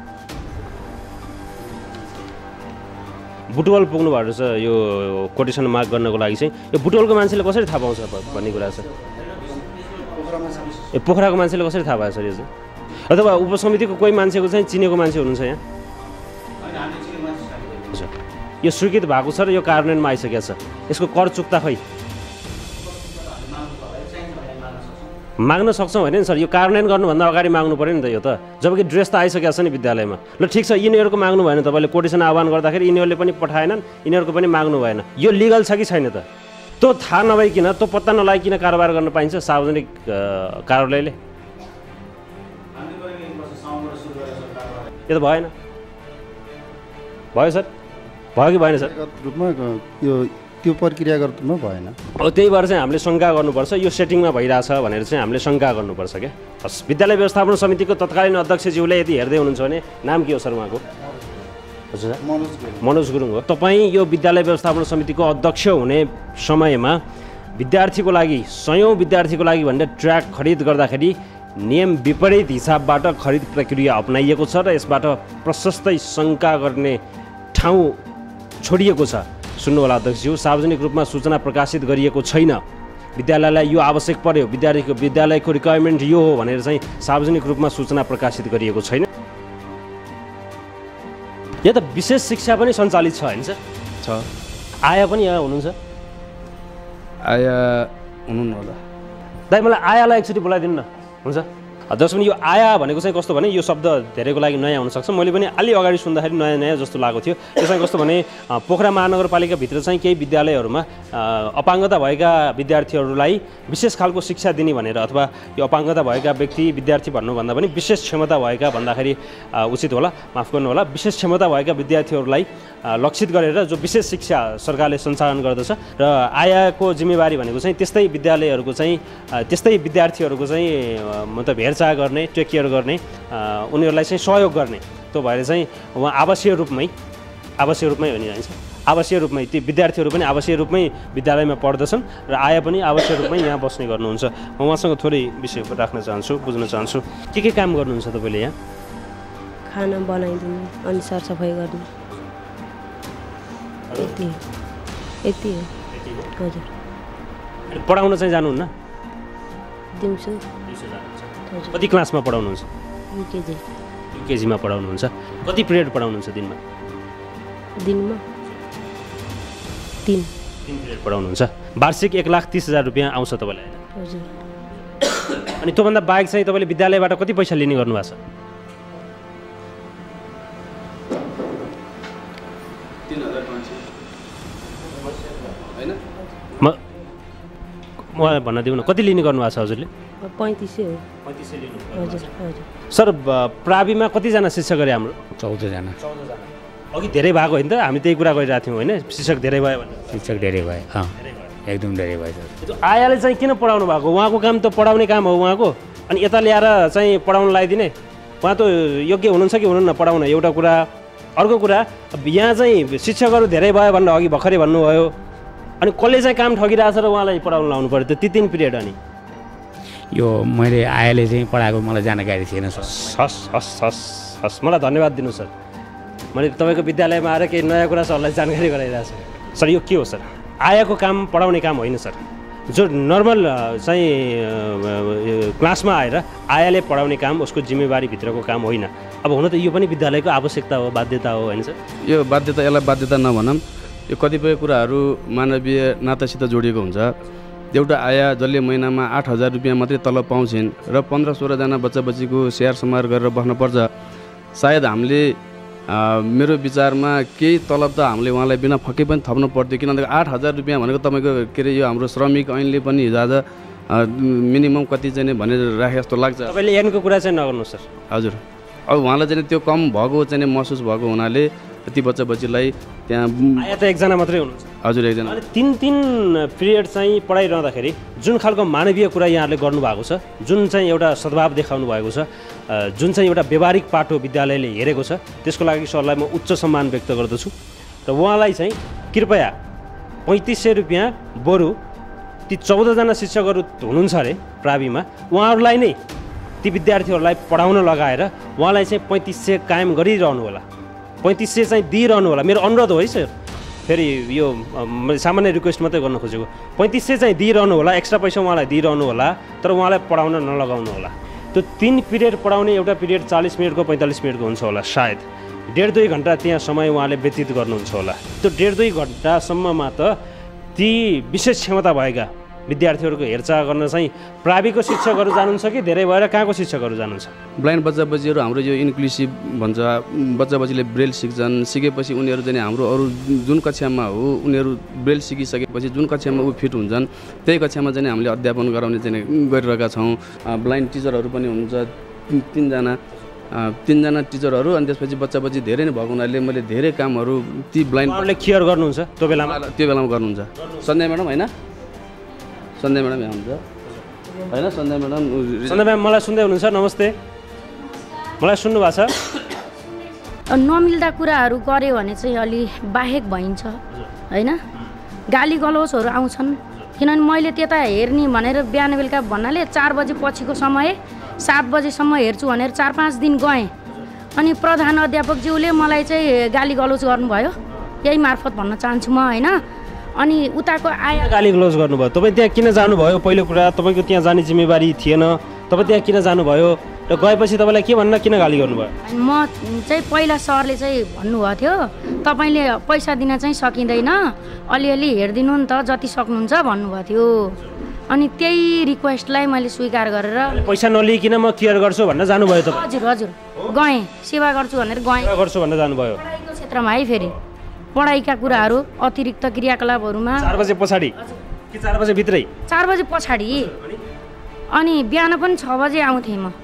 बुटवल पुग्नु भएको छ यो कोटेसन माग गर्नको लागि चाहिँ। यो बुटवलको मान्छेले कसरी थाहा पाउँछ भन्ने कुरा छ? ए पोखराको मान्छेले कसरी थाहा पायो सर यो चाहिँ? अथवा उपसमितिको कोही मान्छेको चाहिँ चिनेको मान्छे हुनुहुन्छ यहाँ? हजुर, यो स्वीकृत भएको छ र यो कार्यान्वयनमा आइसकेको छ। यसको कर चुक्ता खै माग्न सक्छौँ होइन नि सर? यो कार्यान्वयन गर्नुभन्दा अगाडि माग्नु पऱ्यो नि त यो त। जबकि ड्रेस त आइसकेको छ नि विद्यालयमा। ल ठिक छ, यिनीहरूको माग्नु भएन, तपाईँले कोटेसन आह्वान गर्दाखेरि यिनीहरूले पनि पठाएनन्, यिनीहरूको पनि माग्नु भएन। यो लिगल छ कि छैन त? त्यो थाहा नभइकन, त्यो पत्ता नलाइकन कारोबार गर्न पाइन्छ सार्वजनिक कार्यालयले? यो त भएन। भयो सर? भयो कि भएन सर? रूपमा त्यो प्रक्रियागत रूपमा भएन। अब त्यही भएर चाहिँ हामीले शङ्का गर्नुपर्छ, यो सेटिङमा भइरहेछ भनेर चाहिँ हामीले शङ्का गर्नुपर्छ क्या। हस्, विद्यालय व्यवस्थापन समितिको तत्कालीन अध्यक्षज्यूले यदि हेर्दै हुनुहुन्छ भने नाम के हो सर उहाँको? हजुर, मनोज गुरुङ हो। तपाईँ यो विद्यालय व्यवस्थापन समितिको अध्यक्ष हुने समयमा विद्यार्थीको लागि, 100औं विद्यार्थीको लागि भनेर ट्र्याक खरिद गर्दाखेरि नियम विपरीत हिसाबबाट खरिद प्रक्रिया अपनाइएको छ र यसबाट प्रशस्तै शङ्का गर्ने ठाउँ छोडिएको छ। सुन्नु होला अध्यक्षज्यू, सार्वजनिक रूपमा सूचना प्रकाशित गरिएको छैन। विद्यालयलाई यो आवश्यक पर्यो, विद्यालयको रिक्वायरमेन्ट यो हो भनेर चाहिँ सार्वजनिक रूपमा सूचना प्रकाशित गरिएको छैन। यहाँ त विशेष शिक्षा पनि सञ्चालित छ हैन सर? छ। आया पनि यहाँ हुनुहुन्छ? आया हुनुहुन्न होला। दाइ मलाई आयालाई एकचोटि बोलाइदिनु न, हुन्छ? जसमा यो आया भनेको चाहिँ कस्तो भने यो शब्द धेरैको लागि नयाँ हुनसक्छ। मैले पनि अलि अगाडि सुन्दाखेरि नयाँ नयाँ जस्तो लागेको थियो। त्यसमा कस्तो भने पोखरा महानगरपालिकाभित्र चाहिँ केही विद्यालयहरूमा अपाङ्गता भएका विद्यार्थीहरूलाई विशेष खालको शिक्षा दिने भनेर, अथवा यो अपाङ्गता भएका व्यक्ति विद्यार्थी भन्नुभन्दा पनि विशेष क्षमता भएका भन्दाखेरि उचित होला, माफ गर्नु होला, विशेष क्षमता भएका विद्यार्थीहरूलाई लक्षित गरेर जो विशेष शिक्षा सरकारले सञ्चालन गर्दछ र आयाको जिम्मेवारी भनेको चाहिँ त्यस्तै विद्यालयहरूको चाहिँ त्यस्तै विद्यार्थीहरूको चाहिँ मतलब हेरचाह गर्ने, टेक केयर गर्ने, उनीहरूलाई चाहिँ सहयोग गर्ने। त्यो भएर चाहिँ उहाँ आवासीय रूपमै हो नि जान्छ, आवासीय रूपमै ती विद्यार्थीहरू पनि आवासीय रूपमै विद्यालयमा पढ्दछन् र आया पनि आवासीय रूपमै यहाँ बस्ने गर्नुहुन्छ। म उहाँसँग थोरै विषय राख्न चाहन्छु, बुझ्न चाहन्छु के काम गर्नुहुन्छ तपाईँले यहाँ? खाना बनाइदिनु अनि सरसफाइ गर्नु, यति हो। हजुर। पढाउन चाहिँ जानुहुन्न? दिउँसो। कति क्लासमा पढाउनुहुन्छ? युकेजीमा पढाउनुहुन्छ। कति पिरियड पढाउनुहुन्छ दिनमा? दिनमा 3 पिरियड पढाउनुहुन्छ। वार्षिक 1,30,000 रुपियाँ आउँछ तपाईँलाई? हजुर। अनि त्योभन्दा बाहेक चाहिँ तपाईँले विद्यालयबाट कति पैसा लिने गर्नुभएको छ? 3,500 मलाई भन्न दिउँ न, कति लिने गर्नुभएको छ हजुरले? 3500 हो। 3500 लिनु। हजुर हजुर। सर प्राविमा कतिजना शिक्षक अरे हाम्रो? 14 जना। अघि धेरै भएको होइन त, हामी त्यही कुरा गरिरहेको थियौँ होइन, शिक्षक धेरै भयो भने? शिक्षक धेरै भयो, एकदम धेरै भयो सर। आयाले चाहिँ किन पढाउनु भएको? उहाँको काम त पढाउने काम हो उहाँको, अनि यता ल्याएर चाहिँ पढाउन लगाइदिने? उहाँ त योग्य हुनुहुन्छ कि हुनुहुन्न पढाउन? एउटा कुरा। अर्को कुरा, यहाँ चाहिँ शिक्षकहरू धेरै भयो भनेर अघि भर्खरै भन्नुभयो, अनि कसले चाहिँ काम ठगिरहेछ र उहाँलाई पढाउन लाउनु पऱ्यो त ती 3 पिरियड? अनि यो मैले आयाले चाहिँ पढाएको मलाई जानकारी थिएन सर। हस् मलाई धन्यवाद दिनु सर। मैले तपाईँको विद्यालयमा आएर केही नयाँ कुरा सरलाई जानकारी गराइरहेको छु। सर यो के हो सर? आयाको काम पढाउने काम होइन सर। जो नर्मल चाहिँ क्लासमा आएर आयाले पढाउने काम उसको जिम्मेवारीभित्रको काम होइन। अब हुन त यो पनि विद्यालयको आवश्यकता हो, बाध्यता हो होइन सर? यो बाध्यता, यसलाई बाध्यता नभनौँ, यो कतिपय कुराहरू मानवीय नातासित जोडिएको हुन्छ। एउटा आया जसले महिनामा 8,000 रुपियाँ मात्रै तलब पाउँछन् र 15-16 जना बच्चा बच्चीको स्याहार समार गरेर बस्नुपर्छ। सायद हामीले मेरो विचारमा केही तलब त हामीले उहाँलाई बिना फकै पनि थप्नु पर्थ्यो, किनभने 8,000 रुपियाँ भनेको तपाईँको के अरे यो हाम्रो श्रमिक ऐनले पनि हिजोआज मिनिमम कति चाहिँ भनेर राखे जस्तो लाग्छ। तपाईँले ऐनको कुरा चाहिँ नगर्नु सर। हजुर। अब उहाँलाई चाहिँ त्यो कम भएको चाहिँ महसुस भएको हुनाले ती बच्चा बच्चीलाई त्यहाँ आया त एकजना मात्रै हुनुहुन्छ? हजुर, एकजना। अनि 3 पिरियड चाहिँ पढाइरहँदाखेरि जुन खालको मानवीय कुरा यहाँहरूले गर्नुभएको छ, जुन चाहिँ एउटा सद्भाव देखाउनु भएको छ, जुन चाहिँ एउटा व्यवहारिक पाटो विद्यालयले हेरेको छ, त्यसको लागि सरलाई म उच्च सम्मान व्यक्त गर्दछु। र उहाँलाई चाहिँ कृपया 3500 रुपियाँ बरु ती 14 जना शिक्षकहरू हुनुहुन्छ अरे प्राविमा, उहाँहरूलाई नै ती विद्यार्थीहरूलाई पढाउन लगाएर उहाँलाई चाहिँ 3500 कायम गरिरहनु होला, 3500 चाहिँ दिइरहनु होला। मेरो अनुरोध हो है सर, फेरि यो मैले सामान्य रिक्वेस्ट मात्रै गर्न खोजेको। 3500 चाहिँ दिइरहनु होला, एक्स्ट्रा पैसा उहाँलाई दिइरहनु होला, तर उहाँलाई पढाउन नलगाउनु होला। त्यो 3 पिरियड पढाउने, एउटा पिरियड 40 मिनटको 45 मिनटको हुन्छ होला सायद। 1.5-2 घन्टा त्यहाँ समय उहाँले व्यतीत गर्नुहुन्छ होला। त्यो 1.5-2 घन्टासम्ममा त ती विशेष क्षमता भएका विद्यार्थीहरूको हेरचाह गर्न चाहिँ प्राविको शिक्षकहरू जानुहुन्छ कि धेरै भएर कहाँको शिक्षकहरू जानुहुन्छ? ब्लाइन्ड बच्चा बच्चीहरू हाम्रो यो इन्क्लुसिभ भन्छ, बच्चा बच्चीले ब्रेल सिक्छन्, सिकेपछि उनीहरू चाहिँ हाम्रो अरू जुन कक्षामा हो उनीहरू ब्रेल सिकिसकेपछि जुन कक्षामा ऊ फिट हुन्छन् त्यही कक्षामा चाहिँ हामीले अध्यापन गराउने चाहिँ गरिरहेका छौँ। ब्लाइन्ड टिचरहरू पनि हुनुहुन्छ 3 जना टिचरहरू, अनि त्यसपछि बच्चा बच्ची धेरै नै भएको हुनाले मैले धेरै कामहरू ती ब्लाइन्डले केयर गर्नुहुन्छ त्यो बेलामा गर्नुहुन्छ। सन्ध्या म्याडम होइन, सन्ध्या म्याडम यहाँ हुन्छ होइन? सन्ध्या म्याडम मलाई सुन्दै हुनुहुन्छ? नमस्ते, मलाई सुन्नु भएको छ? नमिल्दा कुराहरू गऱ्यो भने चाहिँ अलि बाहेक भइन्छ होइन, गाली गलौजहरू आउँछन्। किनभने मैले त्यता हेर्ने भनेर बिहान बेलुका भन्नाले 4 बजे पछिको समय 7 बजेसम्म हेर्छु भनेर 4-5 दिन गएँ, अनि प्रधान अध्यापकज्यूले मलाई चाहिँ गाली गलौज गर्नुभयो। यही मार्फत भन्न चाहन्छु म होइन। अनि उताको गाली गलौज गर्नुभयो तपाईँ त्यहाँ किन जानुभयो? पहिलो कुरा तपाईँको त्यहाँ जाने जिम्मेवारी थिएन, तपाईँ त्यहाँ किन जानुभयो र गएपछि तपाईँलाई के भन्न किन गाली गर्नुभयो? म चाहिँ पहिला सरले चाहिँ भन्नुभएको थियो तपाईँले पैसा दिन चाहिँ सकिँदैन, अलिअलि हेरिदिनु नि त जति सक्नुहुन्छ भन्नुभएको थियो। अनि त्यही रिक्वेस्टलाई मैले स्वीकार गरेर पैसा नलिइकन म केयर गर्छु भनेर जानुभयो तपाईँ? हजुर हजुर गएँ, सेवा गर्छु भनेर गएँ, सेवा गर्छु भनेर जानुभयो पढाइको क्षेत्रमा है। फेरि पढाइका कुराहरू अतिरिक्त क्रियाकलापहरूमा 4 बजे पछाडि कि 4 बजे भित्रै? 4 बजे पछाडि। अनि बिहान पनि 6 बजे आउँथेँ म,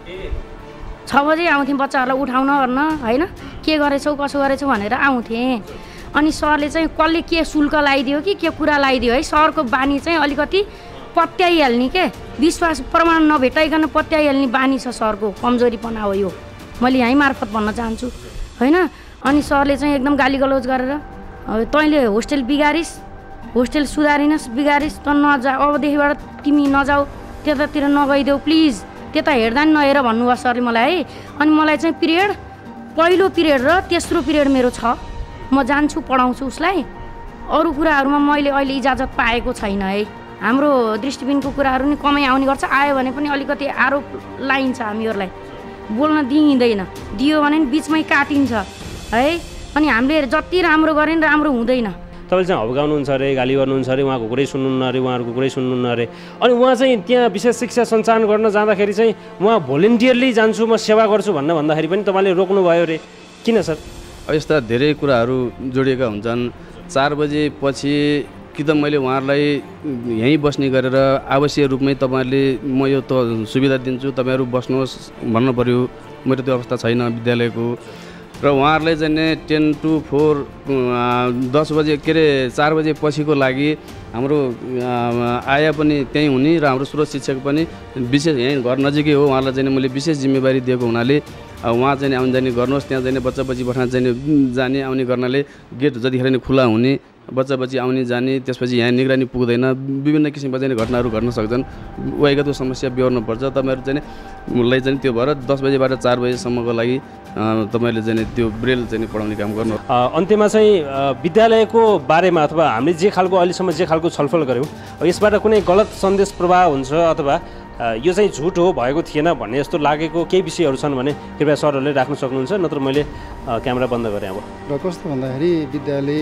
6 बजे आउँथेँ बच्चाहरूलाई उठाउन गर्न होइन, के गरेछौ कसो गरेछौ भनेर आउँथेँ। अनि सरले चाहिँ कसले के शुल्क लगाइदियो कि के कुरा लगाइदियो है, सरको बानी चाहिँ अलिकति पत्याइहाल्ने के, विश्वास प्रमाण नभेटाइकन पत्याइहाल्ने बानी छ सरको, कमजोरीपना हो यो, मैले यहीँ मार्फत भन्न चाहन्छु होइन। अनि सरले चाहिँ एकदम गाली गलौज गरेर तैँले होस्टेल बिगारिस्, होस्टेल सुधारिनस्, बिगारिस् त नजा, अबदेखिबाट तिमी नजाऊ, त्यतातिर नगइदेऊ प्लिज, त्यता हेर्दा नि नहेर भन्नुभयो सरले मलाई है। अनि मलाई चाहिँ पिरियड पहिलो पिरियड र तेस्रो पिरियड मेरो छ, म जान्छु पढाउँछु उसलाई, अरू कुराहरूमा मैले अहिले इजाजत पाएको छैन है। हाम्रो दृष्टिबिनको कुराहरू नि कमै आउने गर्छ, आयो भने पनि अलिकति आरोप लाइन्छ हामीहरूलाई, बोल्न दिइँदैन, दियो भने बिचमै काटिन्छ है। अनि हामीले जति राम्रो गऱ्यो नि राम्रो हुँदैन। तपाईँले चाहिँ हप्काउनुहुन्छ अरे, गाली गर्नुहुन्छ अरे, उहाँको कुरै सुन्नुहुन्न अरे, उहाँहरूको कुरै सुन्नुहुन्न अरे। अनि उहाँ चाहिँ त्यहाँ विशेष शिक्षा सञ्चालन गर्न जाँदाखेरि चाहिँ उहाँ भोलिन्टियरली जान्छु म सेवा गर्छु भन्दाखेरि पनि तपाईँले रोक्नुभयो अरे, किन सर? यस्ता धेरै कुराहरू जोडिएका हुन्छन्। 4 बजेपछि कि त मैले उहाँहरूलाई यहीँ बस्ने गरेर आवश्यक रूपमै तपाईँहरूले म यो त सुविधा दिन्छु तपाईँहरू बस्नुहोस् भन्नु पऱ्यो, मेरो त्यो अवस्था छैन विद्यालयको। र उहाँहरूलाई चाहिँ 10 to 4 10 बजे के अरे 4 बजे पछिको लागि हाम्रो आया पनि त्यहीँ हुने र हाम्रो स्रोत शिक्षक पनि विशेष यहीँ घर नजिकै हो, उहाँलाई चाहिँ मैले विशेष जिम्मेवारी दिएको हुनाले उहाँ चाहिँ आउने जाने गर्नुहोस्, त्यहाँ चाहिँ बच्चा बच्ची पठान चाहिँ जाने आउने गर्नाले गेट जतिखेर नै खुला हुने, बच्चा बच्ची आउने जाने, त्यसपछि यहाँ निगरानी पुग्दैन, विभिन्न किसिमका चाहिँ घटनाहरू घट्न सक्छन्, व्यक्तिगत समस्या बिहोर्नुपर्छ। तपाईँहरू चाहिँ मलाई चाहिँ त्यो भएर 10 बजेबाट 4 बजेसम्मको लागि तपाईँले चाहिँ त्यो ब्रेल चाहिँ पढाउने काम गर्नु। अन्त्यमा चाहिँ विद्यालयको बारेमा अथवा हामीले जे खालको अहिलेसम्म जे खालको छलफल गऱ्यौँ यसबाट कुनै गलत सन्देश प्रवाह हुन्छ अथवा यो चाहिँ झुट हो भएको थिएन भन्ने जस्तो लागेको केही विषयहरू छन् भने कृपया सरहरूले राख्न सक्नुहुन्छ, नत्र मैले क्यामेरा बन्द गरेँ। अब र कस्तो भन्दाखेरि विद्यालय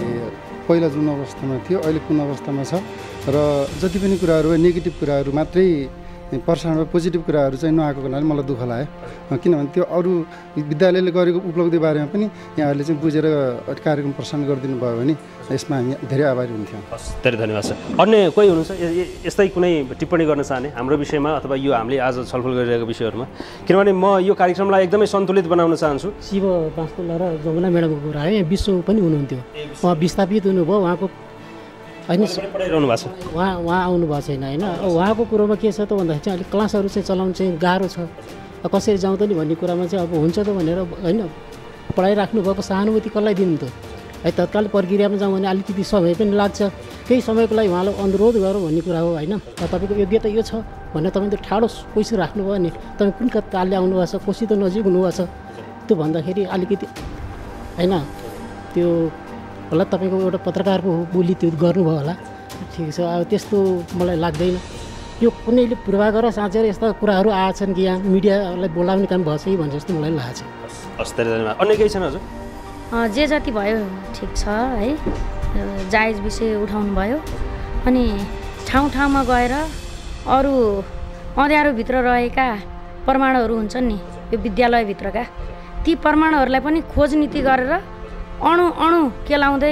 पहिला जुन अवस्थामा थियो अहिले कुन अवस्थामा छ र जति पनि कुराहरू नेगेटिभ कुराहरू मात्रै प्रसारण पोजिटिभ कुराहरू चाहिँ नआएको हुनाले मलाई दुःख लाग्यो, किनभने त्यो अरू विद्यालयले गरेको उपलब्धि बारेमा पनि यहाँहरूले चाहिँ बुझेर कार्यक्रम प्रसारण गरिदिनु भयो भने यसमा हामी धेरै आभारी हुन्थ्यौँ। धेरै धन्यवाद सर। अन्य कोही हुनुहुन्छ यस्तै कुनै टिप्पणी गर्न चाहने हाम्रो विषयमा अथवा यो हामीले आज छलफल गरिरहेको विषयहरूमा? किनभने म यो कार्यक्रमलाई एकदमै सन्तुलित बनाउन चाहन्छु। शिव बास्तोला र जमुना म्याडमको कुरा है, विश्व पनि हुनुहुन्थ्यो, उहाँ विस्थापित हुनुभयो, उहाँको होइन पढाइरहनु भएको छ, उहाँ आउनु भएको छैन होइन। उहाँको कुरोमा के छ त भन्दाखेरि चाहिँ अलिक क्लासहरू चाहिँ चलाउनु चाहिँ गाह्रो छ, कसरी जाउँ त नि भन्ने कुरामा चाहिँ अब हुन्छ त भनेर होइन पढाइराख्नु भएको सहानुभूति कसलाई दिनु त है, तत्काल प्रक्रियामा जाउँ भने अलिकति समय पनि लाग्छ, केही समयको लागि उहाँलाई अनुरोध गरौँ भन्ने कुरा हो होइन। तपाईँको योग्यता यो छ भनेर तपाईँ त ठाडो पैसा राख्नुभयो नि, तपाईँ कुन कालले आउनुभएको छ, कोसी त नजिक हुनुभएको छ, त्यो भन्दाखेरि अलिकति होइन त्यो होला तपाईँको एउटा पत्रकारको बोली त्यो गर्नुभयो होला, ठिक छ। अब त्यस्तो मलाई लाग्दैन, यो कुनैले पूर्वाग्रह साँचेर यस्ता कुराहरू आएछन् कि यहाँ मिडियालाई बोलाउने काम भएछ कि भने जस्तो मलाई लाग्छ। हस् धेरै धन्यवाद। अन्य केही छैन हजुर? जे जति भयो ठिक छ है, जायज विषय उठाउनु भयो। अनि ठाउँ ठाउँमा गएर अरू अँध्यारोभित्र रहेका प्रमाणहरू हुन्छन् नि यो विद्यालयभित्रका, ती प्रमाणहरूलाई पनि खोज नीति गरेर अणु अणु केलाउँदै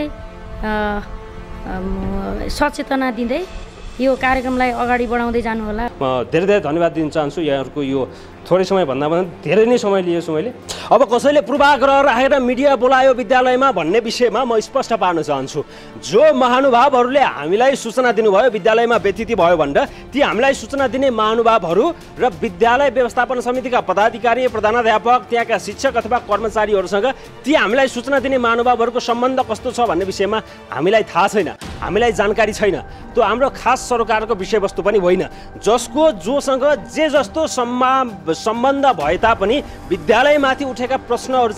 सचेतना दिँदै यो कार्यक्रमलाई अगाडि बढाउँदै जानु होला। म धेरै धेरै धन्यवाद दिन चाहन्छु यहाँहरूको यो थोरै समयभन्दा धेरै नै समय लिएछु मैले। अब कसैले पूर्वाग्रह राखेर मिडिया बोलायो विद्यालयमा भन्ने विषयमा म स्पष्ट पार्न चाहन्छु। जो महानुभावहरूले हामीलाई सूचना दिनुभयो विद्यालयमा व्यतिथि भयो भनेर, ती हामीलाई सूचना दिने महानुभावहरू र विद्यालय व्यवस्थापन समितिका पदाधिकारी प्रधानाध्यापक त्यहाँका शिक्षक अथवा कर्मचारीहरूसँग ती हामीलाई सूचना दिने महानुभावहरूको सम्बन्ध कस्तो छ भन्ने विषयमा हामीलाई थाहा छैन, हामीलाई जानकारी छैन। त्यो हाम्रो खास सरकारको विषयवस्तु पनि होइन, जसको जोसँग जे जस्तो सम्बन्ध भए तापनि विद्यालयमाथि उठेका प्रश्नहरू चाहिँ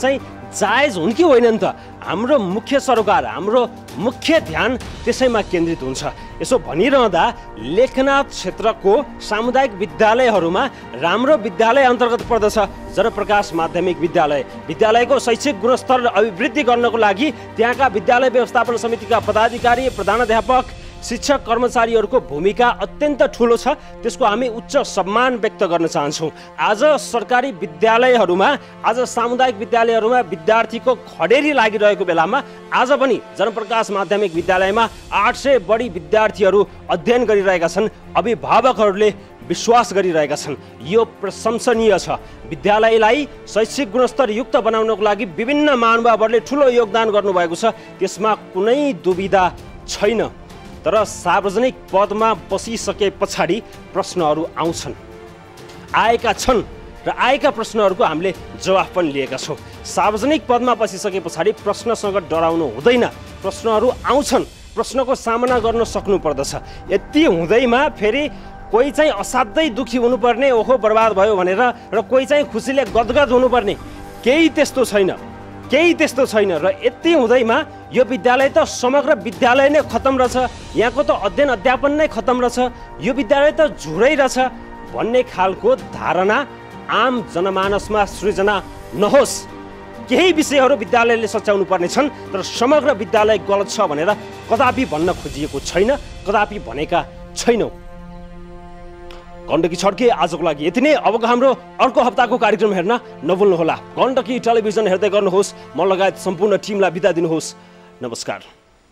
जायज हुन् कि होइनन् त हाम्रो मुख्य सरोकार हाम्रो मुख्य ध्यान त्यसैमा केन्द्रित हुन्छ। यसो भनिरहँदा लेखनाथ क्षेत्रको सामुदायिक विद्यालयहरूमा राम्रो विद्यालय अन्तर्गत पर्दछ जरप्रकाश माध्यमिक विद्यालय। विद्यालयको शैक्षिक गुणस्तर अभिवृद्धि गर्नको लागि त्यहाँका विद्यालय व्यवस्थापन समितिका पदाधिकारी प्रधानाध्यापक शिक्षक कर्मचारीहरूको भूमिका अत्यन्त ठुलो छ। त्यसको हामी उच्च सम्मान व्यक्त गर्न चाहन्छौँ। आज सरकारी विद्यालयहरूमा आज सामुदायिक विद्यालयहरूमा विद्यार्थीको खडेरी लागिरहेको बेलामा आज पनि जनप्रकाश माध्यमिक विद्यालयमा 800 बढी विद्यार्थीहरू अध्ययन गरिरहेका छन्। अभिभावकहरूले विश्वास गरिरहेका छन्। यो प्रशंसनीय छ। विद्यालयलाई शैक्षिक गुणस्तर युक्त बनाउनको लागि विभिन्न महानुभावहरूले ठुलो योगदान गर्नुभएको छ, त्यसमा कुनै दुविधा छैन। तर सार्वजनिक पदमा बसिसके पछाडि प्रश्नहरू आउँछन्, आएका छन् र आएका प्रश्नहरूको हामीले जवाफ पनि लिएका छौँ। सार्वजनिक पदमा बसिसके पछाडि प्रश्नसँग डराउनु हुँदैन। प्रश्नहरू आउँछन्, प्रश्नको सामना गर्न सक्नुपर्दछ। यति हुँदैमा फेरि कोही चाहिँ असाध्यै दुखी हुनुपर्ने, ओहो बर्बाद भयो भनेर, र कोही चाहिँ खुसीले गदगद हुनुपर्ने, केही त्यस्तो छैन, केही त्यस्तो छैन। र यति हुँदैमा यो विद्यालय त समग्र विद्यालय नै खतम रहेछ, यहाँको त अध्ययन अध्यापन नै खतम रहेछ, यो विद्यालय त झुरै रहेछ भन्ने खालको धारणा आम जनमानसमा सृजना नहोस्। केही विषयहरू विद्यालयले सच्याउनु पर्ने छन्, तर समग्र विद्यालय गलत छ भनेर कदापि भन्न खोजिएको छैन, कदापि भनेका छैनौँ। गण्डकी छड्के आजको लागि यति नै। अबको हाम्रो अर्को हप्ताको कार्यक्रम हेर्न नभुल्नुहोला। गण्डकी टेलिभिजन हेर्दै गर्नुहोस्। म लगायत सम्पूर्ण टिमलाई बिदा दिनुहोस्। नमस्कार।